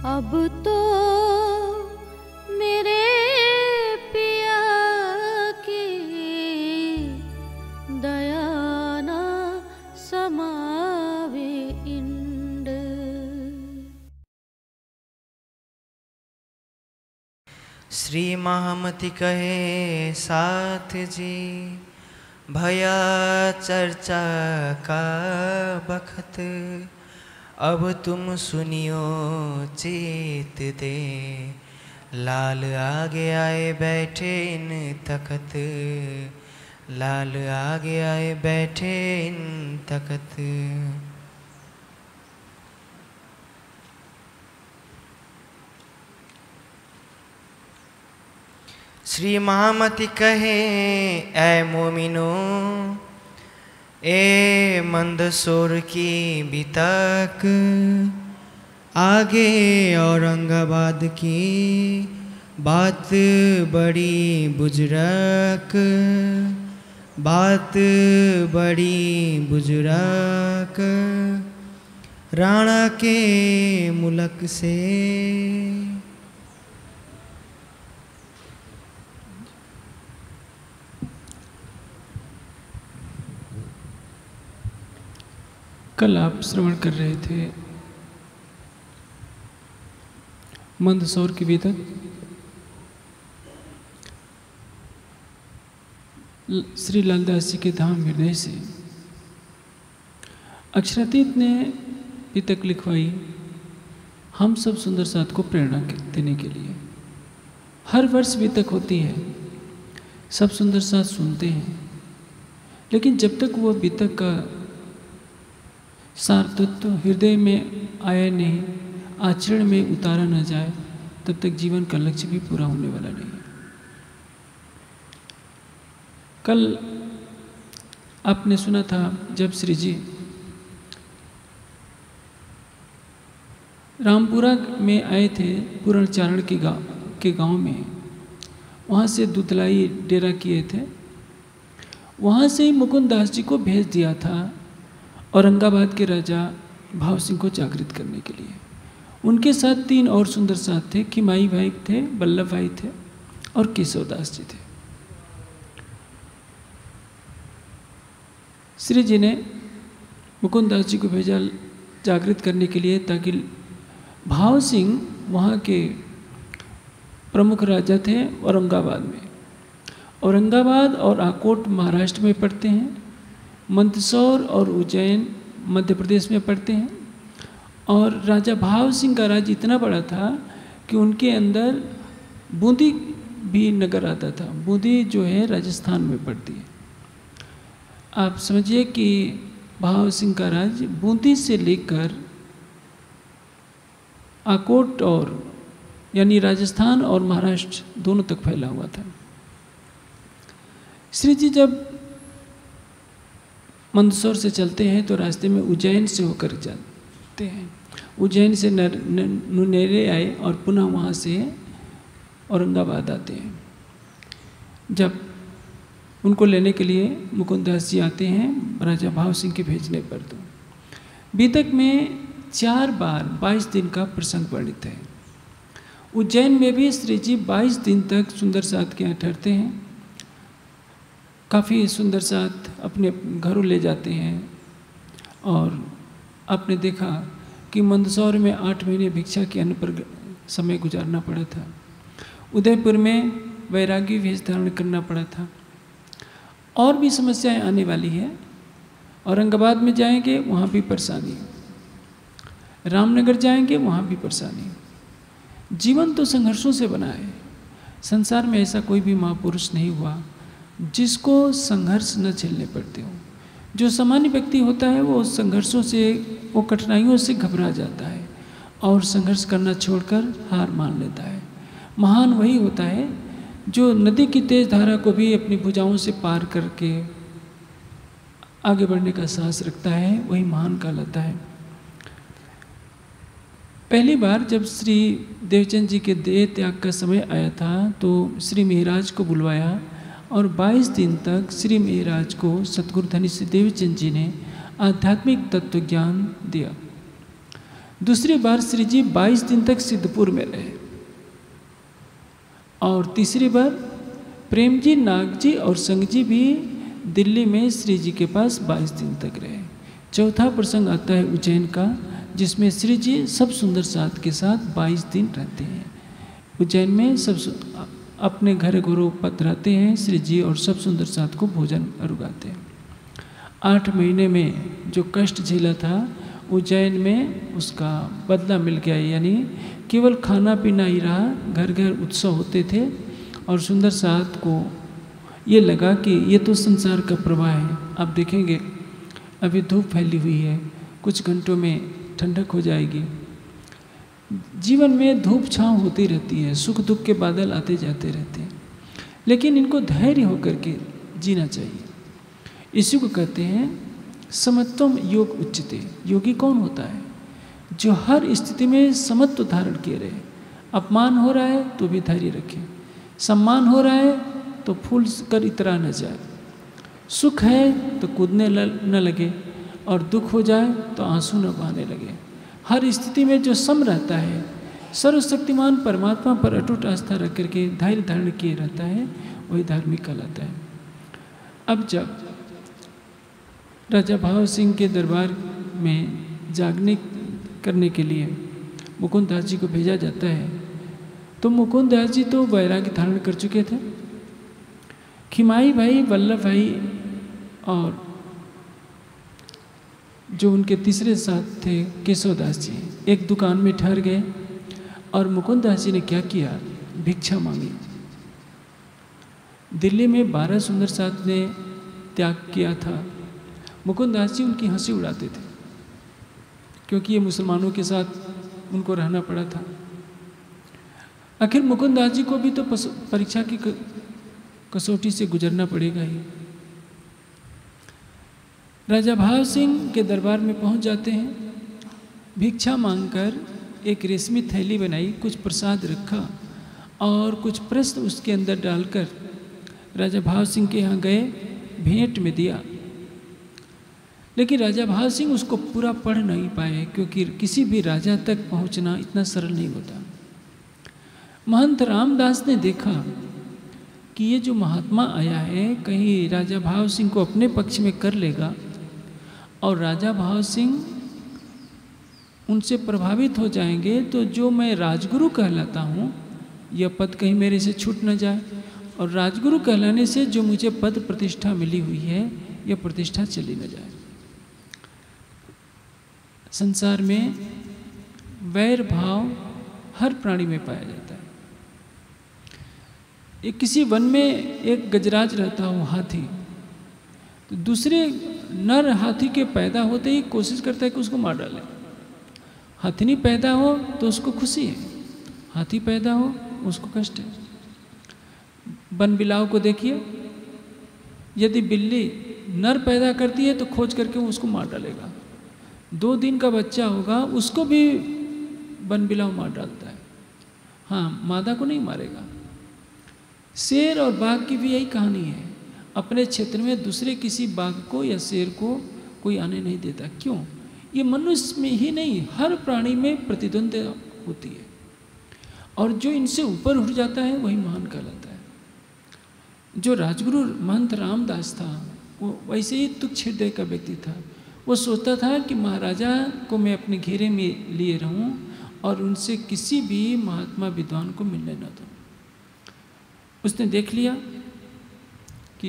अब तो मेरे पिया की दया ना समावे इंड। श्री महामति कहे साथ जी, भया चर्चा का बखत, अब तुम सुनियो चेत दे, लाल आगे आए बैठे इन तखत, लाल आगे आए बैठे इन तखत। श्री महामति कहे ऐ मोमिनो, ए मंदसौर की बितक, आगे औरंगाबाद की बात बड़ी बुजुर्ग, बात बड़ी बुजुर्ग, राणा के मुल्क से। कल आप श्रवण कर रहे थे मंदसौर की बीतक। श्री लालदास जी के धाम हृदय से अक्षरातीत ने बीतक लिखवाई हम सब सुंदर साथ को प्रेरणा देने के लिए। हर वर्ष बीतक होती है, सब सुंदर साथ सुनते हैं, लेकिन जब तक वह बीतक का सार तत्व हृदय में आया नहीं, आचरण में उतारा न जाए, तब तक जीवन का लक्ष्य भी पूरा होने वाला नहीं है। कल आपने सुना था जब श्री जी रामपुरा में आए थे, पूर्णचारण के गांव में, वहाँ से दुधलाई डेरा किए थे। वहाँ से ही मुकुंद दास जी को भेज दिया था औरंगाबाद के राजा भाव सिंह को जागृत करने के लिए। उनके साथ 3 और सुंदर साथ थे, खिमाई भाई थे, बल्लभ भाई थे और केशवदास जी थे। श्री जी ने मुकुंद दास जी को भेजा जागृत करने के लिए, ताकि भाव सिंह वहाँ के प्रमुख राजा थे औरंगाबाद में। औरंगाबाद और आकोट महाराष्ट्र में पड़ते हैं, मंदसौर और उज्जैन मध्य प्रदेश में पड़ते हैं। और राजा भाव सिंह का राज्य इतना बड़ा था कि उनके अंदर बूंदी भी नगर आता था। बूंदी जो है राजस्थान में पड़ती है। आप समझिए कि भाव सिंह का राज्य बूंदी से लेकर आकोट और यानी राजस्थान और महाराष्ट्र दोनों तक फैला हुआ था। श्री जी जब मंदसौर से चलते हैं तो रास्ते में उज्जैन से होकर जाते हैं। उज्जैन से नुनेरे आए और पुनः वहाँ से औरंगाबाद आते हैं। जब उनको लेने के लिए मुकुंद दास जी आते हैं राजा भाव सिंह के भेजने पर, तो बीतक में 4 बार 22 दिन का प्रसंग वर्णित है। उज्जैन में भी श्री जी 22 दिन तक सुंदर साथ के यहाँ ठहरते हैं। काफ़ी सुंदर साथ अपने घरों ले जाते हैं। और आपने देखा कि मंदसौर में 8 महीने भिक्षा के अन्न पर समय गुजारना पड़ा था। उदयपुर में वैरागी वेश धारण करना पड़ा था। और भी समस्याएं आने वाली है। औरंगाबाद में जाएंगे वहाँ भी परेशानी, रामनगर जाएंगे वहाँ भी परेशानी। जीवन तो संघर्षों से बना है। संसार में ऐसा कोई भी महापुरुष नहीं हुआ जिसको संघर्ष न झेलने पड़ते हो। जो सामान्य व्यक्ति होता है वो संघर्षों से, वो कठिनाइयों से घबरा जाता है और संघर्ष करना छोड़कर हार मान लेता है। महान वही होता है जो नदी की तेज धारा को भी अपनी भुजाओं से पार करके आगे बढ़ने का साहस रखता है, वही महान कहलाता है। पहली बार जब श्री देवचंद जी के देह त्याग का समय आया था तो श्री महाराज को बुलवाया और 22 दिन तक श्री महाराज को सतगुरु धनी श्री देवचंद जी ने आध्यात्मिक तत्व ज्ञान दिया। दूसरी बार श्री जी 22 दिन तक सिद्धपुर में रहे और तीसरी बार प्रेम जी, नाग जी और संग जी भी दिल्ली में श्री जी के पास 22 दिन तक रहे। चौथा प्रसंग आता है उज्जैन का, जिसमें श्री जी सब सुंदर साथ के साथ 22 दिन रहते हैं। उज्जैन में सब अपने घर घरों पधराते हैं श्री जी और सब सुंदर साथ को भोजन अरुगाते हैं। 8 महीने में जो कष्ट झेला था उज्जैन में उसका बदला मिल गया, यानी केवल खाना पीना ही रहा, घर घर उत्सव होते थे और सुंदर साथ को ये लगा कि ये तो संसार का प्रवाह है। आप देखेंगे अभी धूप फैली हुई है, कुछ घंटों में ठंडक हो जाएगी। जीवन में धूप छांव होती रहती है, सुख दुख के बादल आते जाते रहते हैं, लेकिन इनको धैर्य होकर के जीना चाहिए। इसी को कहते हैं समत्वम योग उच्चते। योगी कौन होता है? जो हर स्थिति में समत्व धारण किए रहे। अपमान हो रहा है तो भी धैर्य रखे, सम्मान हो रहा है तो फूल कर इतरा न जाए, सुख है तो कूदने न लगे और दुख हो जाए तो आंसू न बहाने लगे। हर स्थिति में जो सम रहता है, सर्वशक्तिमान परमात्मा पर अटूट आस्था रख करके धैर्य धारण किए रहता है, वही धार्मिक कहलाता है। अब जब राजा भाव सिंह के दरबार में जागने करने के लिए मुकुंद दास जी को भेजा जाता है, तो मुकुंद दास जी तो वैराग्य धारण कर चुके थे। खिमाई भाई, वल्लभ भाई और जो उनके तीसरे साथ थे केशव दास जी, एक दुकान में ठहर गए और मुकुंद दास जी ने क्या किया? भिक्षा मांगी। दिल्ली में 12 सुंदर साथ ने त्याग किया था। मुकुंद दास जी उनकी हंसी उड़ाते थे, क्योंकि ये मुसलमानों के साथ उनको रहना पड़ा था। आखिर मुकुंद दास जी को भी तो परीक्षा की कसौटी से गुजरना पड़ेगा ही। राजा भाव सिंह के दरबार में पहुंच जाते हैं, भिक्षा मांगकर एक रेशमी थैली बनाई, कुछ प्रसाद रखा और कुछ प्रश्न उसके अंदर डालकर राजा भाव सिंह के यहाँ गए, भेंट में दिया। लेकिन राजा भाव सिंह उसको पूरा पढ़ नहीं पाए, क्योंकि किसी भी राजा तक पहुंचना इतना सरल नहीं होता। महंत रामदास ने देखा कि ये जो महात्मा आया है कहीं राजा भाव सिंह को अपने पक्ष में कर लेगा और राजा भाव सिंह उनसे प्रभावित हो जाएंगे, तो जो मैं राजगुरु कहलाता हूँ यह पद कहीं मेरे से छूट न जाए, और राजगुरु कहलाने से जो मुझे पद प्रतिष्ठा मिली हुई है यह प्रतिष्ठा चली न जाए। संसार में वैर भाव हर प्राणी में पाया जाता है। एक किसी वन में एक गजराज रहता हो हाथी, तो दूसरे नर हाथी के पैदा होते ही कोशिश करता है कि उसको मार डाले। हाथी पैदा हो तो उसको खुशी है, हाथी पैदा हो उसको कष्ट है। वन बिलाव को देखिए, यदि बिल्ली नर पैदा करती है तो खोज करके वो उसको मार डालेगा। 2 दिन का बच्चा होगा उसको भी वन बिलाव मार डालता है, हाँ मादा को नहीं मारेगा। शेर और बाघ की भी यही कहानी है। अपने क्षेत्र में दूसरे किसी बाघ को या शेर को कोई आने नहीं देता। क्यों? ये मनुष्य में ही नहीं, हर प्राणी में प्रतिद्वंद्विता होती है, और जो इनसे ऊपर उठ जाता है वही महान कहलाता है। जो राजगुरु महंत रामदास था वो वैसे ही तुच्छ हृदय का व्यक्ति था। वो सोचता था कि महाराजा को मैं अपने घेरे में लिए रहूं और उनसे किसी भी महात्मा विद्वान को मिलने न दूं। उसने देख लिया कि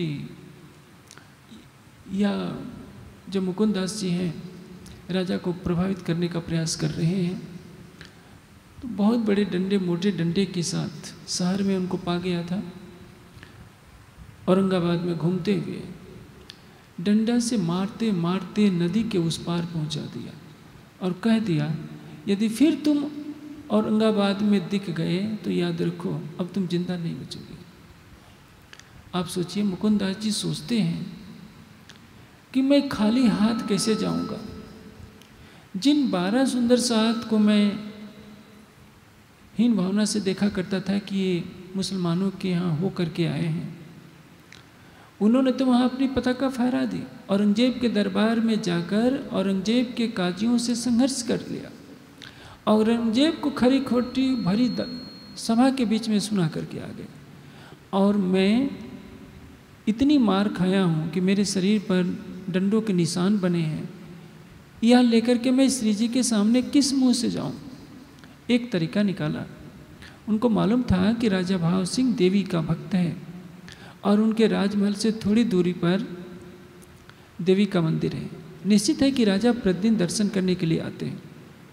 यह जो मुकुंद दास जी हैं राजा को प्रभावित करने का प्रयास कर रहे हैं, तो बहुत बड़े डंडे, मोटे डंडे के साथ शहर में उनको पा गया था। औरंगाबाद में घूमते हुए डंडा से मारते मारते नदी के उस पार पहुंचा दिया और कह दिया, यदि फिर तुम औरंगाबाद में दिख गए तो याद रखो अब तुम जिंदा नहीं बचोगे। आप सोचिए, मुकुंद दास जी सोचते हैं कि मैं खाली हाथ कैसे जाऊंगा। जिन 12 सुंदर साथ को मैं हीन भावना से देखा करता था कि ये मुसलमानों के यहाँ हो करके आए हैं, उन्होंने तो वहाँ अपनी पताका फहरा दी। औरंगजेब के दरबार में जाकर औरंगजेब के काजियों से संघर्ष कर लिया औरंगजेब को खरी खोटी भरी सभा के बीच में सुना करके आ गए, और मैं इतनी मार खाया हूँ कि मेरे शरीर पर डंडों के निशान बने हैं, यह लेकर के मैं श्री जी के सामने किस मुंह से जाऊँ। एक तरीका निकाला। उनको मालूम था कि राजा भाव सिंह देवी का भक्त है और उनके राजमहल से थोड़ी दूरी पर देवी का मंदिर है। निश्चित है कि राजा प्रतिदिन दर्शन करने के लिए आते हैं।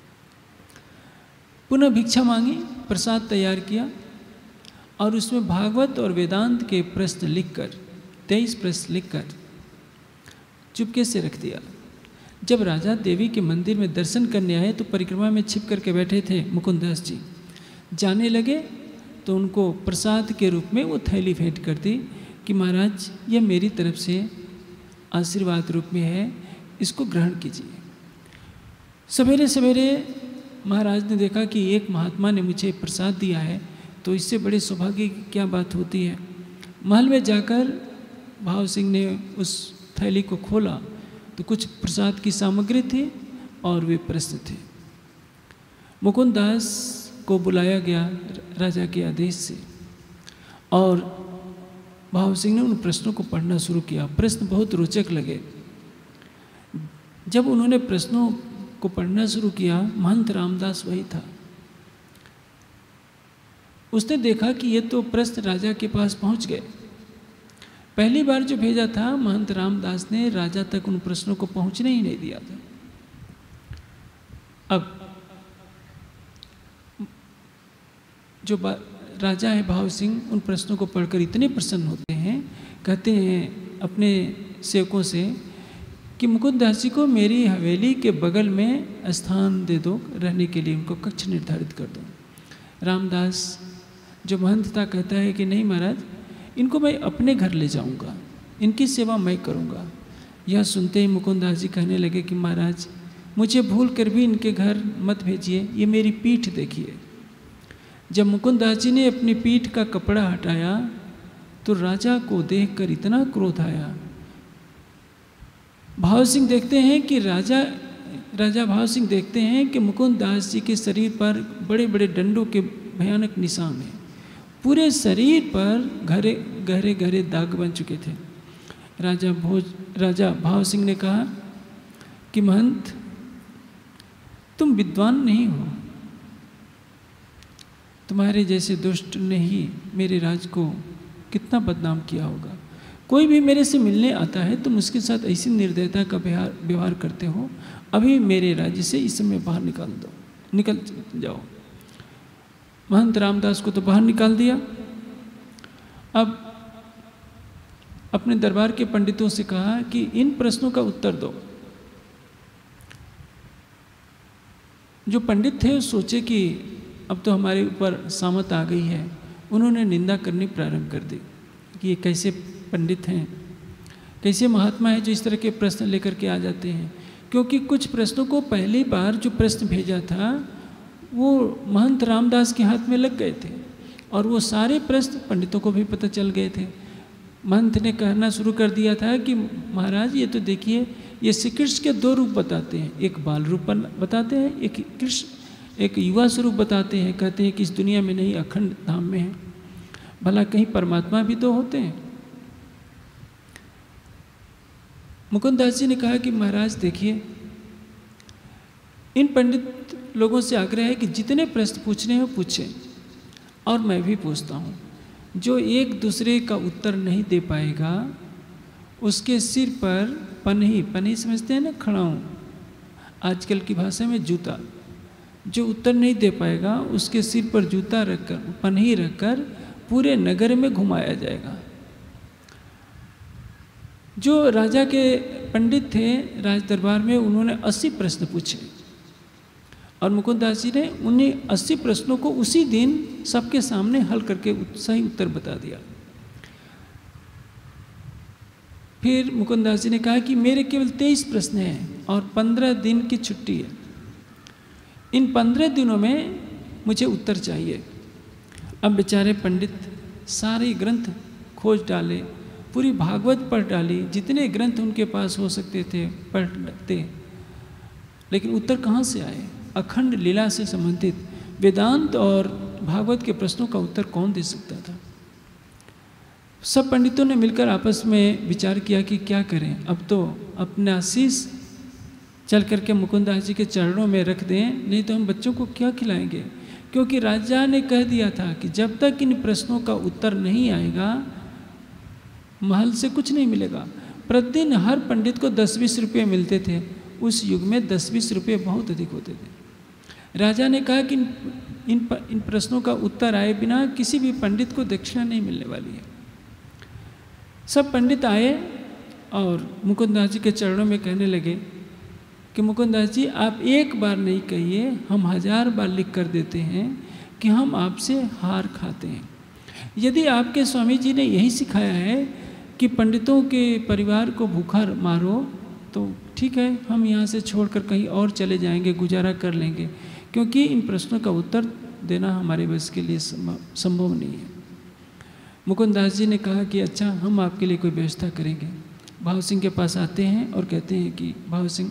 पुनः भिक्षा मांगी, प्रसाद तैयार किया और उसमें भागवत और वेदांत के प्रश्न लिखकर 23 प्रश्न लिखकर चुपके से रख दिया। जब राजा देवी के मंदिर में दर्शन करने आए तो परिक्रमा में छिप करके बैठे थे मुकुंददास जी। जाने लगे तो उनको प्रसाद के रूप में वो थैली भेंट कर दी कि महाराज यह मेरी तरफ से आशीर्वाद रूप में है, इसको ग्रहण कीजिए। सवेरे सवेरे महाराज ने देखा कि एक महात्मा ने मुझे प्रसाद दिया है, तो इससे बड़े सौभाग्य की क्या बात होती है। महल में जाकर भाव सिंह ने उस थैली को खोला तो कुछ प्रसाद की सामग्री थी और वे प्रश्न थे। मुकुंददास को बुलाया गया राजा के आदेश से और भाव सिंह ने उन प्रश्नों को पढ़ना शुरू किया। प्रश्न बहुत रोचक लगे। जब उन्होंने प्रश्नों को पढ़ना शुरू किया, महंत रामदास वही था। उसने देखा कि ये तो प्रश्न राजा के पास पहुंच गए। पहली बार जो भेजा था महंत रामदास ने राजा तक उन प्रश्नों को पहुंचने ही नहीं दिया था। अब जो राजा है भाव सिंह उन प्रश्नों को पढ़कर इतने प्रसन्न होते हैं, कहते हैं अपने सेवकों से कि मुकुंददास जी को मेरी हवेली के बगल में स्थान दे दो, रहने के लिए उनको कक्ष निर्धारित कर दो। रामदास जो महंत था कहता है कि नहीं महाराज, इनको मैं अपने घर ले जाऊंगा, इनकी सेवा मैं करूंगा। यह सुनते ही मुकुंददास जी कहने लगे कि महाराज मुझे भूल कर भी इनके घर मत भेजिए, ये मेरी पीठ देखिए। जब मुकुंददास जी ने अपनी पीठ का कपड़ा हटाया तो राजा को देखकर इतना क्रोध आया। भाव सिंह देखते हैं कि राजा भाव सिंह देखते हैं कि मुकुंददास जी के शरीर पर बड़े बड़े डंडों के भयानक निशान हैं। पूरे शरीर पर गहरे गहरे दाग बन चुके थे। राजा भाव सिंह ने कहा कि महंत तुम विद्वान नहीं हो, तुम्हारे जैसे दुष्ट ने ही मेरे राज को कितना बदनाम किया होगा। कोई भी मेरे से मिलने आता है तुम उसके साथ ऐसी निर्दयता का व्यवहार करते हो। अभी मेरे राज्य से इस समय बाहर निकल जाओ। महंत रामदास को तो बाहर निकाल दिया। अब अपने दरबार के पंडितों से कहा कि इन प्रश्नों का उत्तर दो। जो पंडित थे सोचे कि अब तो हमारे ऊपर सामत आ गई है। उन्होंने निंदा करनी प्रारंभ कर दी कि ये कैसे पंडित हैं, कैसे महात्मा है जो इस तरह के प्रश्न लेकर के आ जाते हैं। क्योंकि कुछ प्रश्नों को पहली बार जो प्रश्न भेजा था वो महंत रामदास के हाथ में लग गए थे और वो सारे प्रश्न पंडितों को भी पता चल गए थे। महंत ने कहना शुरू कर दिया था कि महाराज ये तो देखिए, ये श्री कृष्ण के दो रूप बताते हैं, एक बाल रूप बताते हैं, एक कृष्ण एक युवा स्वरूप बताते हैं। कहते हैं कि इस दुनिया में नहीं, अखंड धाम में है। भला कहीं परमात्मा भी तो होते हैं। मुकुंददास जी ने कहा कि महाराज देखिए, इन पंडित लोगों से आग्रह है कि जितने प्रश्न पूछने हो पूछें, और मैं भी पूछता हूँ। जो एक दूसरे का उत्तर नहीं दे पाएगा उसके सिर पर पनही समझते हैं ना, खड़ाऊँ, आजकल की भाषा में जूता। जो उत्तर नहीं दे पाएगा उसके सिर पर जूता रखकर, पनही रखकर पूरे नगर में घुमाया जाएगा। जो राजा के पंडित थे राज दरबार में, उन्होंने 80 प्रश्न पूछे और मुकुंददास जी ने उन्हें 80 प्रश्नों को उसी दिन सबके सामने हल करके सही उत्तर बता दिया। फिर मुकुंददास जी ने कहा कि मेरे केवल 23 प्रश्न हैं और 15 दिन की छुट्टी है। इन 15 दिनों में मुझे उत्तर चाहिए। अब बेचारे पंडित सारे ग्रंथ खोज डाले, पूरी भागवत पढ़ डाली, जितने ग्रंथ उनके पास हो सकते थे पढ़ते, लेकिन उत्तर कहाँ से आए। अखंड लीला से संबंधित वेदांत और भागवत के प्रश्नों का उत्तर कौन दे सकता था। सब पंडितों ने मिलकर आपस में विचार किया कि क्या करें, अब तो अपना शीश चल करके मुकुंददास जी के चरणों में रख दें, नहीं तो हम बच्चों को क्या खिलाएंगे। क्योंकि राजा ने कह दिया था कि जब तक इन प्रश्नों का उत्तर नहीं आएगा महल से कुछ नहीं मिलेगा। प्रतिदिन हर पंडित को 10-20 रुपये मिलते थे। उस युग में 10-20 रुपये बहुत अधिक होते थे। राजा ने कहा कि इन प्रश्नों का उत्तर आए बिना किसी भी पंडित को दक्षिणा नहीं मिलने वाली है। सब पंडित आए और मुकुंददास जी के चरणों में कहने लगे कि मुकुंददास जी आप एक बार नहीं कहिए, हम 1000 बार लिख कर देते हैं कि हम आपसे हार खाते हैं। यदि आपके स्वामी जी ने यही सिखाया है कि पंडितों के परिवार को भूखा मारो तो ठीक है, हम यहाँ से छोड़कर कहीं और चले जाएंगे, गुजारा कर लेंगे, क्योंकि इन प्रश्नों का उत्तर देना हमारे बस के लिए संभव नहीं है। मुकुंददास जी ने कहा कि अच्छा, हम आपके लिए कोई व्यवस्था करेंगे। भाव सिंह के पास आते हैं और कहते हैं कि भाव सिंह,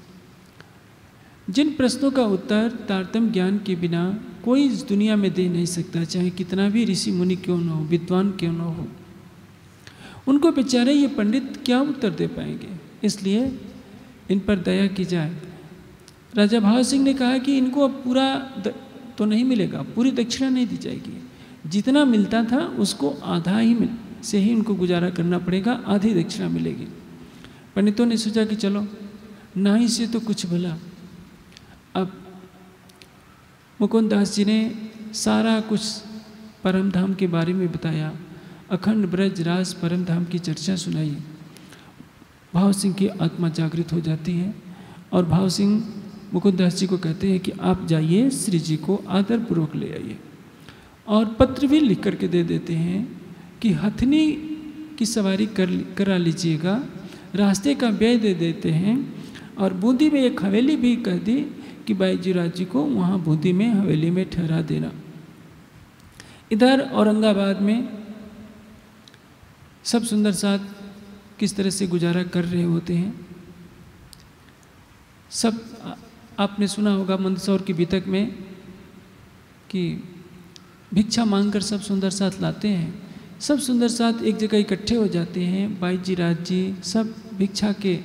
जिन प्रश्नों का उत्तर तारतम्य ज्ञान के बिना कोई इस दुनिया में दे नहीं सकता, चाहे कितना भी ऋषि मुनि क्यों न हो, विद्वान क्यों न हो, उनको बेचारे ये पंडित क्या उत्तर दे पाएंगे, इसलिए इन पर दया की जाए। राजा भाव सिंह ने कहा कि इनको अब पूरा तो नहीं मिलेगा, पूरी दक्षिणा नहीं दी जाएगी, जितना मिलता था उसको आधा ही से ही उनको गुजारा करना पड़ेगा, आधी दक्षिणा मिलेगी। पंडितों ने सोचा कि चलो नहीं से तो कुछ भला। अब मुकुंददास जी ने सारा कुछ परमधाम के बारे में बताया, अखंड ब्रज राज परमधाम की चर्चा सुनाई। भाव सिंह की आत्मा जागृत हो जाती है और भाव सिंह मुकुंददास जी को कहते हैं कि आप जाइए, श्री जी को आदरपूर्वक ले आइए, और पत्र भी लिख करके दे देते हैं कि हथनी की सवारी करा लीजिएगा, रास्ते का व्यय दे देते हैं, और बूंदी में एक हवेली भी कह दी कि बाईजीराज जी को वहाँ बूंदी में हवेली में ठहरा देना। इधर औरंगाबाद में सब सुंदर साथ किस तरह से गुजारा कर रहे होते हैं। सब आपने सुना होगा मंदसौर की बीतक में कि भिक्षा मांगकर सब सुंदर साथ लाते हैं। सब सुंदर साथ एक जगह इकट्ठे हो जाते हैं, बाईजीराज जी सब भिक्षा के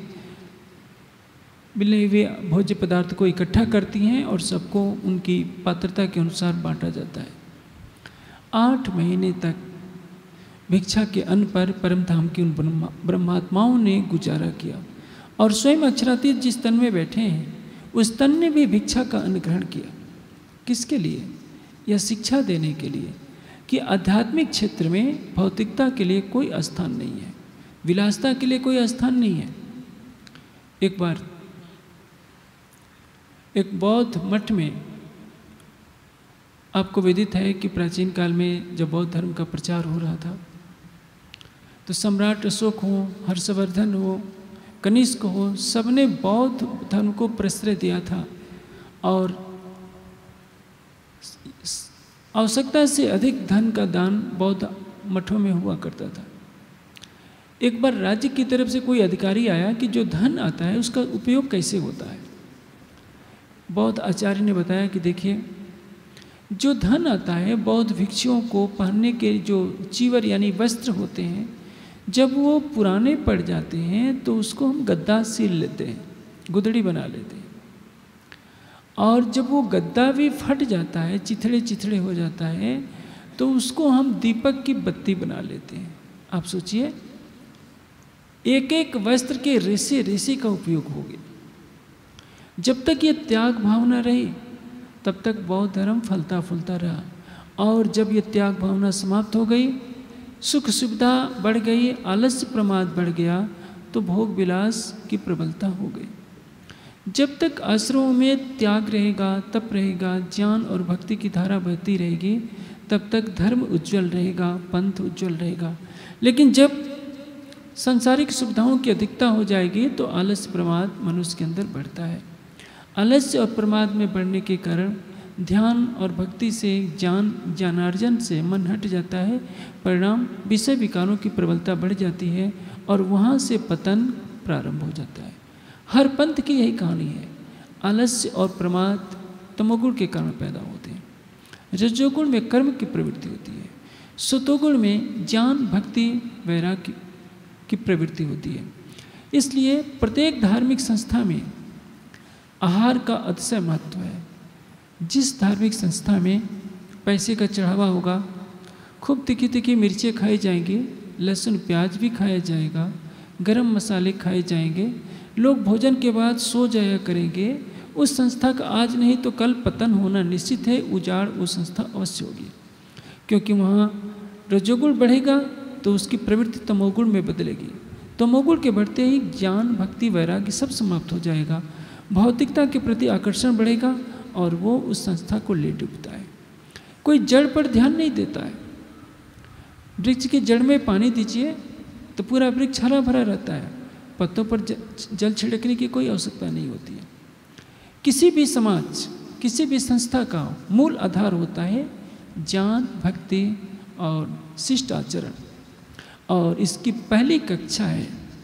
मिले हुए भोज्य पदार्थ को इकट्ठा करती हैं और सबको उनकी पात्रता के अनुसार बांटा जाता है। 8 महीने तक भिक्षा के अन्न पर परमधाम की उन ब्रह्मात्माओं ने गुजारा किया, और स्वयं अक्षरातीत जिस तन में बैठे हैं उस तन ने भी भिक्षा का अन्न ग्रहण किया। किसके लिए? यह शिक्षा देने के लिए कि आध्यात्मिक क्षेत्र में भौतिकता के लिए कोई स्थान नहीं है, विलासता के लिए कोई स्थान नहीं है। एक बार एक बौद्ध मठ में, आपको विदित है कि प्राचीन काल में जब बौद्ध धर्म का प्रचार हो रहा था तो सम्राट अशोक हो, हर्षवर्धन हो, कनिष्क हो, सबने बौद्ध धर्म को प्रश्रय दिया था, और आवश्यकता से अधिक धन का दान बौद्ध मठों में हुआ करता था। एक बार राज्य की तरफ से कोई अधिकारी आया कि जो धन आता है उसका उपयोग कैसे होता है। बौद्ध आचार्य ने बताया कि देखिए, जो धन आता है बौद्ध भिक्षुओं को पहनने के जो चीवर यानी वस्त्र होते हैं, जब वो पुराने पड़ जाते हैं तो उसको हम गद्दा सील लेते हैं, गुदड़ी बना लेते हैं, और जब वो गद्दा भी फट जाता है, चिथड़े चिथड़े हो जाता है, तो उसको हम दीपक की बत्ती बना लेते हैं। आप सोचिए, एक एक वस्त्र के रेशे रेशे का उपयोग हो गया। जब तक ये त्याग भावना रही तब तक बौद्ध धर्म फलता फूलता रहा, और जब ये त्याग भावना समाप्त हो गई, सुख सुविधा बढ़ गई, आलस्य प्रमाद बढ़ गया, तो भोग विलास की प्रबलता हो गई। जब तक आश्रमों में त्याग रहेगा, तप रहेगा, ज्ञान और भक्ति की धारा बहती रहेगी, तब तक धर्म उज्जवल रहेगा, पंथ उज्जवल रहेगा। लेकिन जब सांसारिक सुविधाओं की अधिकता हो जाएगी तो आलस्य प्रमाद मनुष्य के अंदर बढ़ता है। आलस्य और प्रमाद में बढ़ने के कारण ध्यान और भक्ति से, ज्ञानार्जन से मन हट जाता है। परिणाम विषय विकारों की प्रबलता बढ़ जाती है और वहाँ से पतन प्रारंभ हो जाता है। हर पंथ की यही कहानी है। आलस्य और प्रमाद तमोगुण के कर्म पैदा होते हैं। रजोगुण में कर्म की प्रवृत्ति होती है। सतोगुण में ज्ञान, भक्ति, वैराग्य की प्रवृत्ति होती है। इसलिए प्रत्येक धार्मिक संस्था में आहार का अतिशय महत्व है। जिस धार्मिक संस्था में पैसे का चढ़ावा होगा, खूब तीखी तीखी मिर्चें खाई जाएंगी, लहसुन प्याज भी खाया जाएगा, गरम मसाले खाए जाएंगे, लोग भोजन के बाद सो जाया करेंगे, उस संस्था का आज नहीं तो कल पतन होना निश्चित है। उजाड़ वो संस्था अवश्य होगी, क्योंकि वहाँ रजोगुण बढ़ेगा तो उसकी प्रवृत्ति तमोगुण में बदलेगी। तमोगुण के बढ़ते ही ज्ञान, भक्ति, वैराग्य सब समाप्त हो जाएगा। भौतिकता के प्रति आकर्षण बढ़ेगा और वो उस संस्था को ले डूबता है। कोई जड़ पर ध्यान नहीं देता है। वृक्ष की जड़ में पानी दीजिए तो पूरा वृक्ष हरा भरा रहता है, पत्तों पर जल छिड़कने की कोई आवश्यकता नहीं होती है। किसी भी समाज, किसी भी संस्था का मूल आधार होता है ज्ञान, भक्ति और शिष्ट आचरण। और इसकी पहली कक्षा है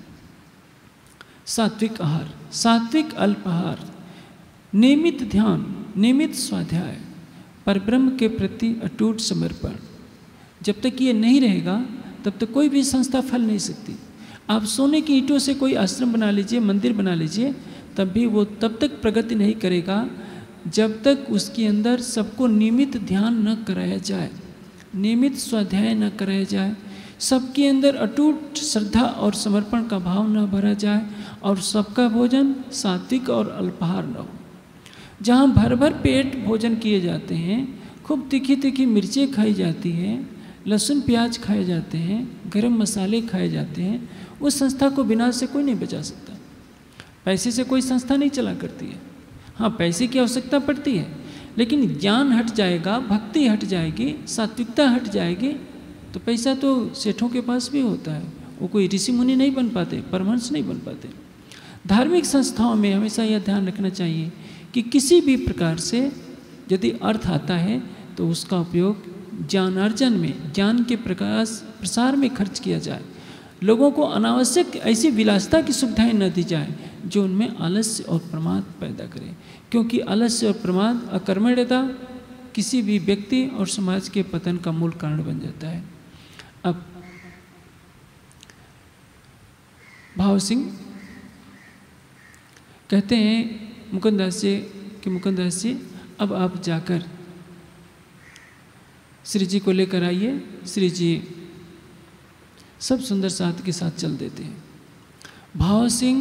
सात्विक आहार, सात्विक अल्पाहार, नियमित ध्यान, नियमित स्वाध्याय, परब्रह्म के प्रति अटूट समर्पण। जब तक ये नहीं रहेगा तब तक कोई भी संस्था फल नहीं सकती। आप सोने की ईंटों से कोई आश्रम बना लीजिए, मंदिर बना लीजिए, तब भी वो तब तक प्रगति नहीं करेगा जब तक उसके अंदर सबको नियमित ध्यान न कराया जाए, नियमित स्वाध्याय न कराया जाए, सबके अंदर अटूट श्रद्धा और समर्पण का भाव न भरा जाए और सबका भोजन सात्विक और अल्पाहार न हो। जहाँ भर भर पेट भोजन किए जाते हैं, खूब तीखी तीखी मिर्चें खाई जाती हैं, लहसुन प्याज खाए जाते हैं, गरम मसाले खाए जाते हैं, उस संस्था को विनाश से कोई नहीं बचा सकता। पैसे से कोई संस्था नहीं चला करती है। हाँ, पैसे की आवश्यकता पड़ती है, लेकिन ज्ञान हट जाएगा, भक्ति हट जाएगी, सात्विकता हट जाएगी, तो पैसा तो सेठों के पास भी होता है। वो कोई ऋषि मुनि नहीं बन पाते, परमहंस नहीं बन पाते। धार्मिक संस्थाओं में हमेशा यह ध्यान रखना चाहिए कि किसी भी प्रकार से यदि अर्थ आता है तो उसका उपयोग ज्ञानार्जन में, ज्ञान के प्रसार में खर्च किया जाए। लोगों को अनावश्यक ऐसी विलासिता की सुविधाएं न दी जाए जो उनमें आलस्य और प्रमाद पैदा करे, क्योंकि आलस्य और प्रमाद, अकर्मण्यता किसी भी व्यक्ति और समाज के पतन का मूल कारण बन जाता है। अब भाव सिंह कहते हैं मुकुंददास जी कि मुकुंददास जी अब आप जाकर श्री जी को लेकर आइए। श्री जी सब सुंदर साथ के साथ चल देते हैं। भाव सिंह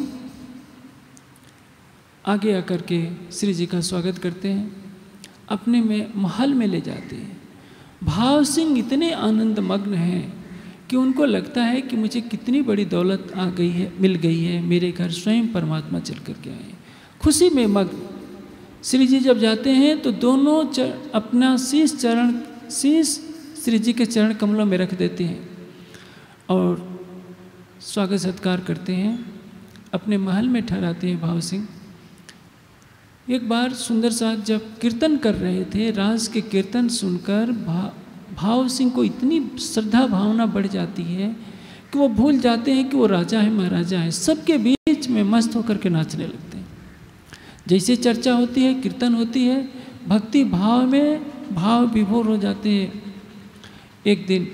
आगे आकर के श्री जी का स्वागत करते हैं, अपने में महल में ले जाते हैं। भाव सिंह इतने आनंद मग्न हैं कि उनको लगता है कि मुझे कितनी बड़ी दौलत आ गई है, मिल गई है, मेरे घर स्वयं परमात्मा चल करके आए हैं। खुशी में मग्न श्री जी जब जाते हैं तो दोनों अपना शीश श्री जी के चरण कमलों में रख देते हैं और स्वागत सत्कार करते हैं, अपने महल में ठहराते हैं। भाव सिंह एक बार सुंदर साथ जब कीर्तन कर रहे थे, रास के कीर्तन सुनकर भाव सिंह को इतनी श्रद्धा भावना बढ़ जाती है कि वो भूल जाते हैं कि वो राजा है, महाराजा है। सबके बीच में मस्त होकर के नाचने लगते हैं। जैसे चर्चा होती है, कीर्तन होती है, भक्ति भाव में भाव विभोर हो जाते हैं। एक दिन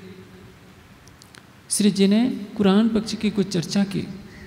श्री जी ने कुरान पक्ष की कुछ चर्चा की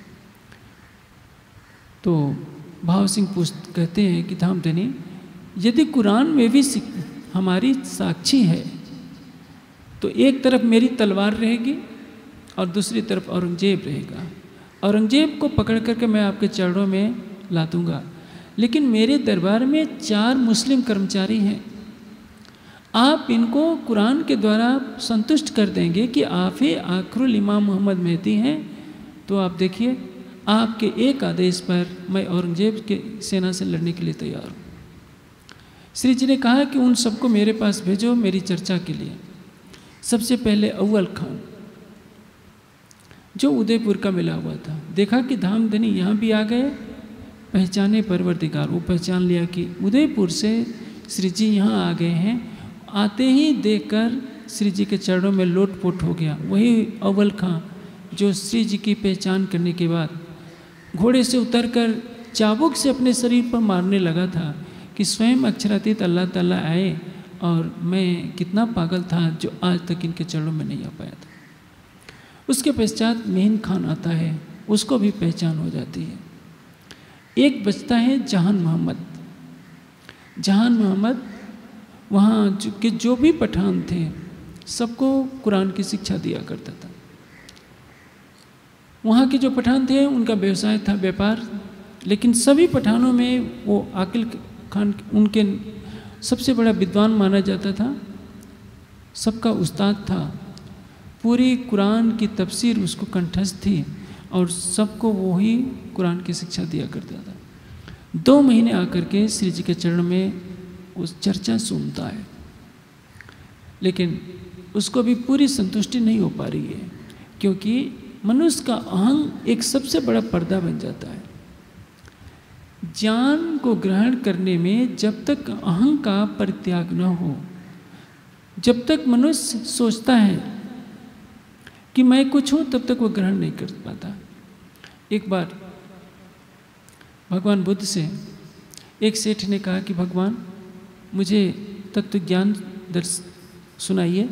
तो भाव सिंह कहते हैं कि धामधनी, यदि कुरान में भी हमारी साक्षी है तो एक तरफ मेरी तलवार रहेगी और दूसरी तरफ औरंगजेब रहेगा। औरंगजेब को पकड़ करके मैं आपके चरणों में ला दूंगा, लेकिन मेरे दरबार में 4 मुस्लिम कर्मचारी हैं। आप इनको कुरान के द्वारा संतुष्ट कर देंगे कि आप ही आखिरुल इमाम मोहम्मद मेहदी हैं, तो आप देखिए आपके एक आदेश पर मैं औरंगजेब के सेना से लड़ने के लिए तैयार हूँ। श्री जी ने कहा कि उन सबको मेरे पास भेजो मेरी चर्चा के लिए। सबसे पहले अव्वल खान जो उदयपुर का मिला हुआ था, देखा कि धामधनी यहाँ भी आ गए, पहचाने परवरदिगार। वो पहचान लिया कि उदयपुर से श्री जी यहाँ आ गए हैं। आते ही देखकर श्री जी के चरणों में लोटपोट हो गया। वही अव्वल खां जो श्री जी की पहचान करने के बाद घोड़े से उतरकर चाबुक से अपने शरीर पर मारने लगा था कि स्वयं अक्षरातीत अल्लाह ताला आए और मैं कितना पागल था जो आज तक इनके चरणों में नहीं आ पाया था। उसके पश्चात मेहन खान आता है, उसको भी पहचान हो जाती है। एक बचता है जहान मोहम्मद। जहान मोहम्मद वहाँ के जो भी पठान थे सबको कुरान की शिक्षा दिया करता था। वहाँ के जो पठान थे उनका व्यवसाय था व्यापार, लेकिन सभी पठानों में वो आकिल खान उनके सबसे बड़ा विद्वान माना जाता था, सबका उस्ताद था। पूरी कुरान की तफसीर उसको कंठस्थ थी और सबको वो ही कुरान की शिक्षा दिया करता था। 2 महीने आकर के श्री जी के चरण में उस चर्चा सुनता है, लेकिन उसको भी पूरी संतुष्टि नहीं हो पा रही है, क्योंकि मनुष्य का अहंग एक सबसे बड़ा पर्दा बन जाता है। ज्ञान को ग्रहण करने में जब तक अहंग का परित्याग न हो, जब तक मनुष्य सोचता है कि मैं कुछ हूँ, तब तक वो ग्रहण नहीं कर पाता। एक बार भगवान बुद्ध से एक सेठ ने कहा कि भगवान मुझे तत्व ज्ञान दर्श सुनाइए,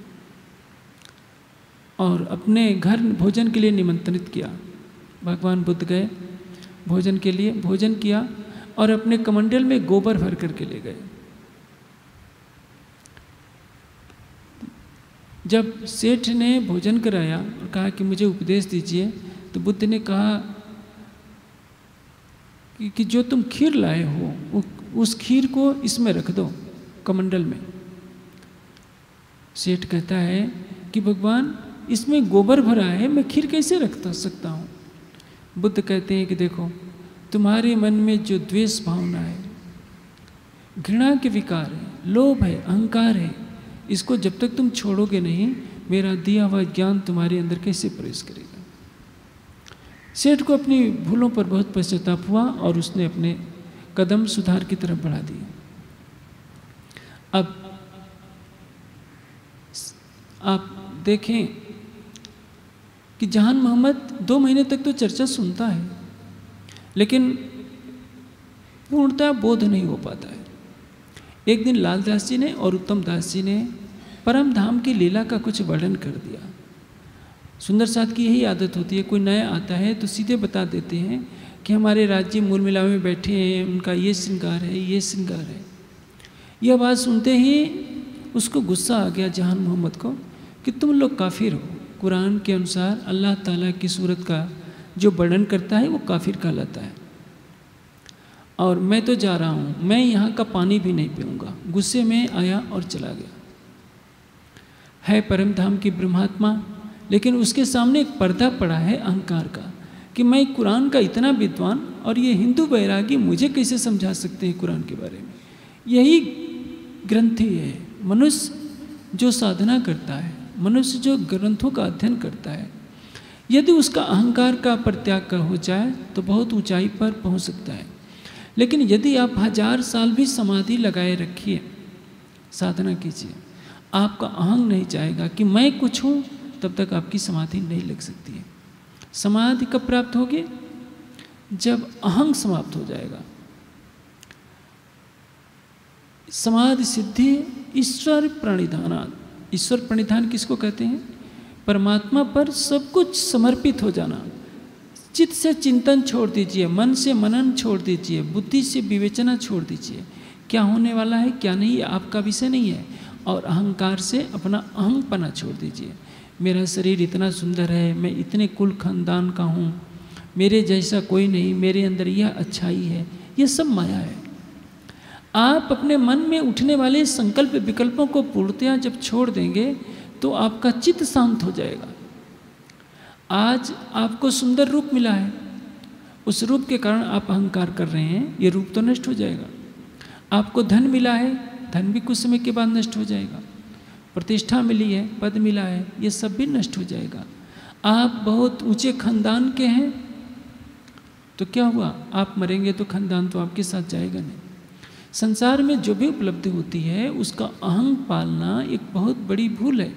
और अपने घर भोजन के लिए निमंत्रित किया। भगवान बुद्ध गए भोजन के लिए, भोजन किया और अपने कमंडल में गोबर भर करके ले गए। जब सेठ ने भोजन कराया और कहा कि मुझे उपदेश दीजिए, तो बुद्ध ने कहा कि जो तुम खीर लाए हो उस खीर को इसमें रख दो, कमंडल में। सेठ कहता है कि भगवान इसमें गोबर भरा है, मैं खीर कैसे रख सकता हूँ। बुद्ध कहते हैं कि देखो, तुम्हारे मन में जो द्वेष भावना है, घृणा के विकार है, लोभ है, अहंकार है, इसको जब तक तुम छोड़ोगे नहीं, मेरा दिया हुआ ज्ञान तुम्हारे अंदर कैसे प्रवेश करेगा। सेठ को अपनी भूलों पर बहुत पश्चाताप हुआ और उसने अपने कदम सुधार की तरफ बढ़ा दिए। अब आप देखें कि जहान मोहम्मद 2 महीने तक तो चर्चा सुनता है, लेकिन पूर्णतः बोध नहीं हो पाता है। एक दिन लालदास जी ने और उत्तम दास जी ने परम धाम की लीला का कुछ वर्णन कर दिया। सुंदर साथ की यही आदत होती है, कोई नया आता है तो सीधे बता देते हैं कि हमारे राज्य मूल मिला में बैठे हैं, उनका ये श्रृंगार है, ये श्रृंगार है। यह बात सुनते ही उसको गुस्सा आ गया जहान मोहम्मद को कि तुम लोग काफिर हो। कुरान के अनुसार अल्लाह ताला की सूरत का जो वर्णन करता है वो काफिर कहलाता है, और मैं तो जा रहा हूँ, मैं यहाँ का पानी भी नहीं पीऊँगा। गुस्से में आया और चला गया। है परम धाम की ब्रह्मात्मा, लेकिन उसके सामने एक पर्दा पड़ा है अहंकार का कि मैं कुरान का इतना विद्वान और ये हिंदू बैरागी मुझे कैसे समझा सकते हैं कुरान के बारे में। यही ग्रंथि है। मनुष्य जो साधना करता है, मनुष्य जो ग्रंथों का अध्ययन करता है, यदि उसका अहंकार का परित्याग कर हो जाए तो बहुत ऊंचाई पर पहुंच सकता है। लेकिन यदि आप 1000 साल भी समाधि लगाए रखिए, साधना कीजिए, आपका अहंग नहीं चाहेगा कि मैं कुछ हूँ, तब तक आपकी समाधि नहीं लग सकती है। समाधि कब प्राप्त होगी? जब अहंग समाप्त हो जाएगा। समाधि सिद्धि ईश्वर प्रणिधानात्। ईश्वर प्रणिधान किसको कहते हैं? परमात्मा पर सब कुछ समर्पित हो जाना। चित्त से चिंतन छोड़ दीजिए, मन से मनन छोड़ दीजिए, बुद्धि से विवेचना छोड़ दीजिए। क्या होने वाला है क्या नहीं है आपका विषय नहीं है। और अहंकार से अपना अहंगपना छोड़ दीजिए। मेरा शरीर इतना सुंदर है, मैं इतने कुल खानदान का हूँ, मेरे जैसा कोई नहीं, मेरे अंदर यह अच्छाई है, ये सब माया है। आप अपने मन में उठने वाले संकल्प विकल्पों को पूर्णतया जब छोड़ देंगे तो आपका चित्त शांत हो जाएगा। आज आपको सुंदर रूप मिला है, उस रूप के कारण आप अहंकार कर रहे हैं, ये रूप तो नष्ट हो जाएगा। आपको धन मिला है, धन भी कुछ समय के बाद नष्ट हो जाएगा। प्रतिष्ठा मिली है, पद मिला है, ये सब भी नष्ट हो जाएगा। आप बहुत ऊंचे खानदान के हैं तो क्या हुआ, आप मरेंगे तो खानदान तो आपके साथ जाएगा नहीं। संसार में जो भी उपलब्धि होती है उसका अहंग पालना एक बहुत बड़ी भूल है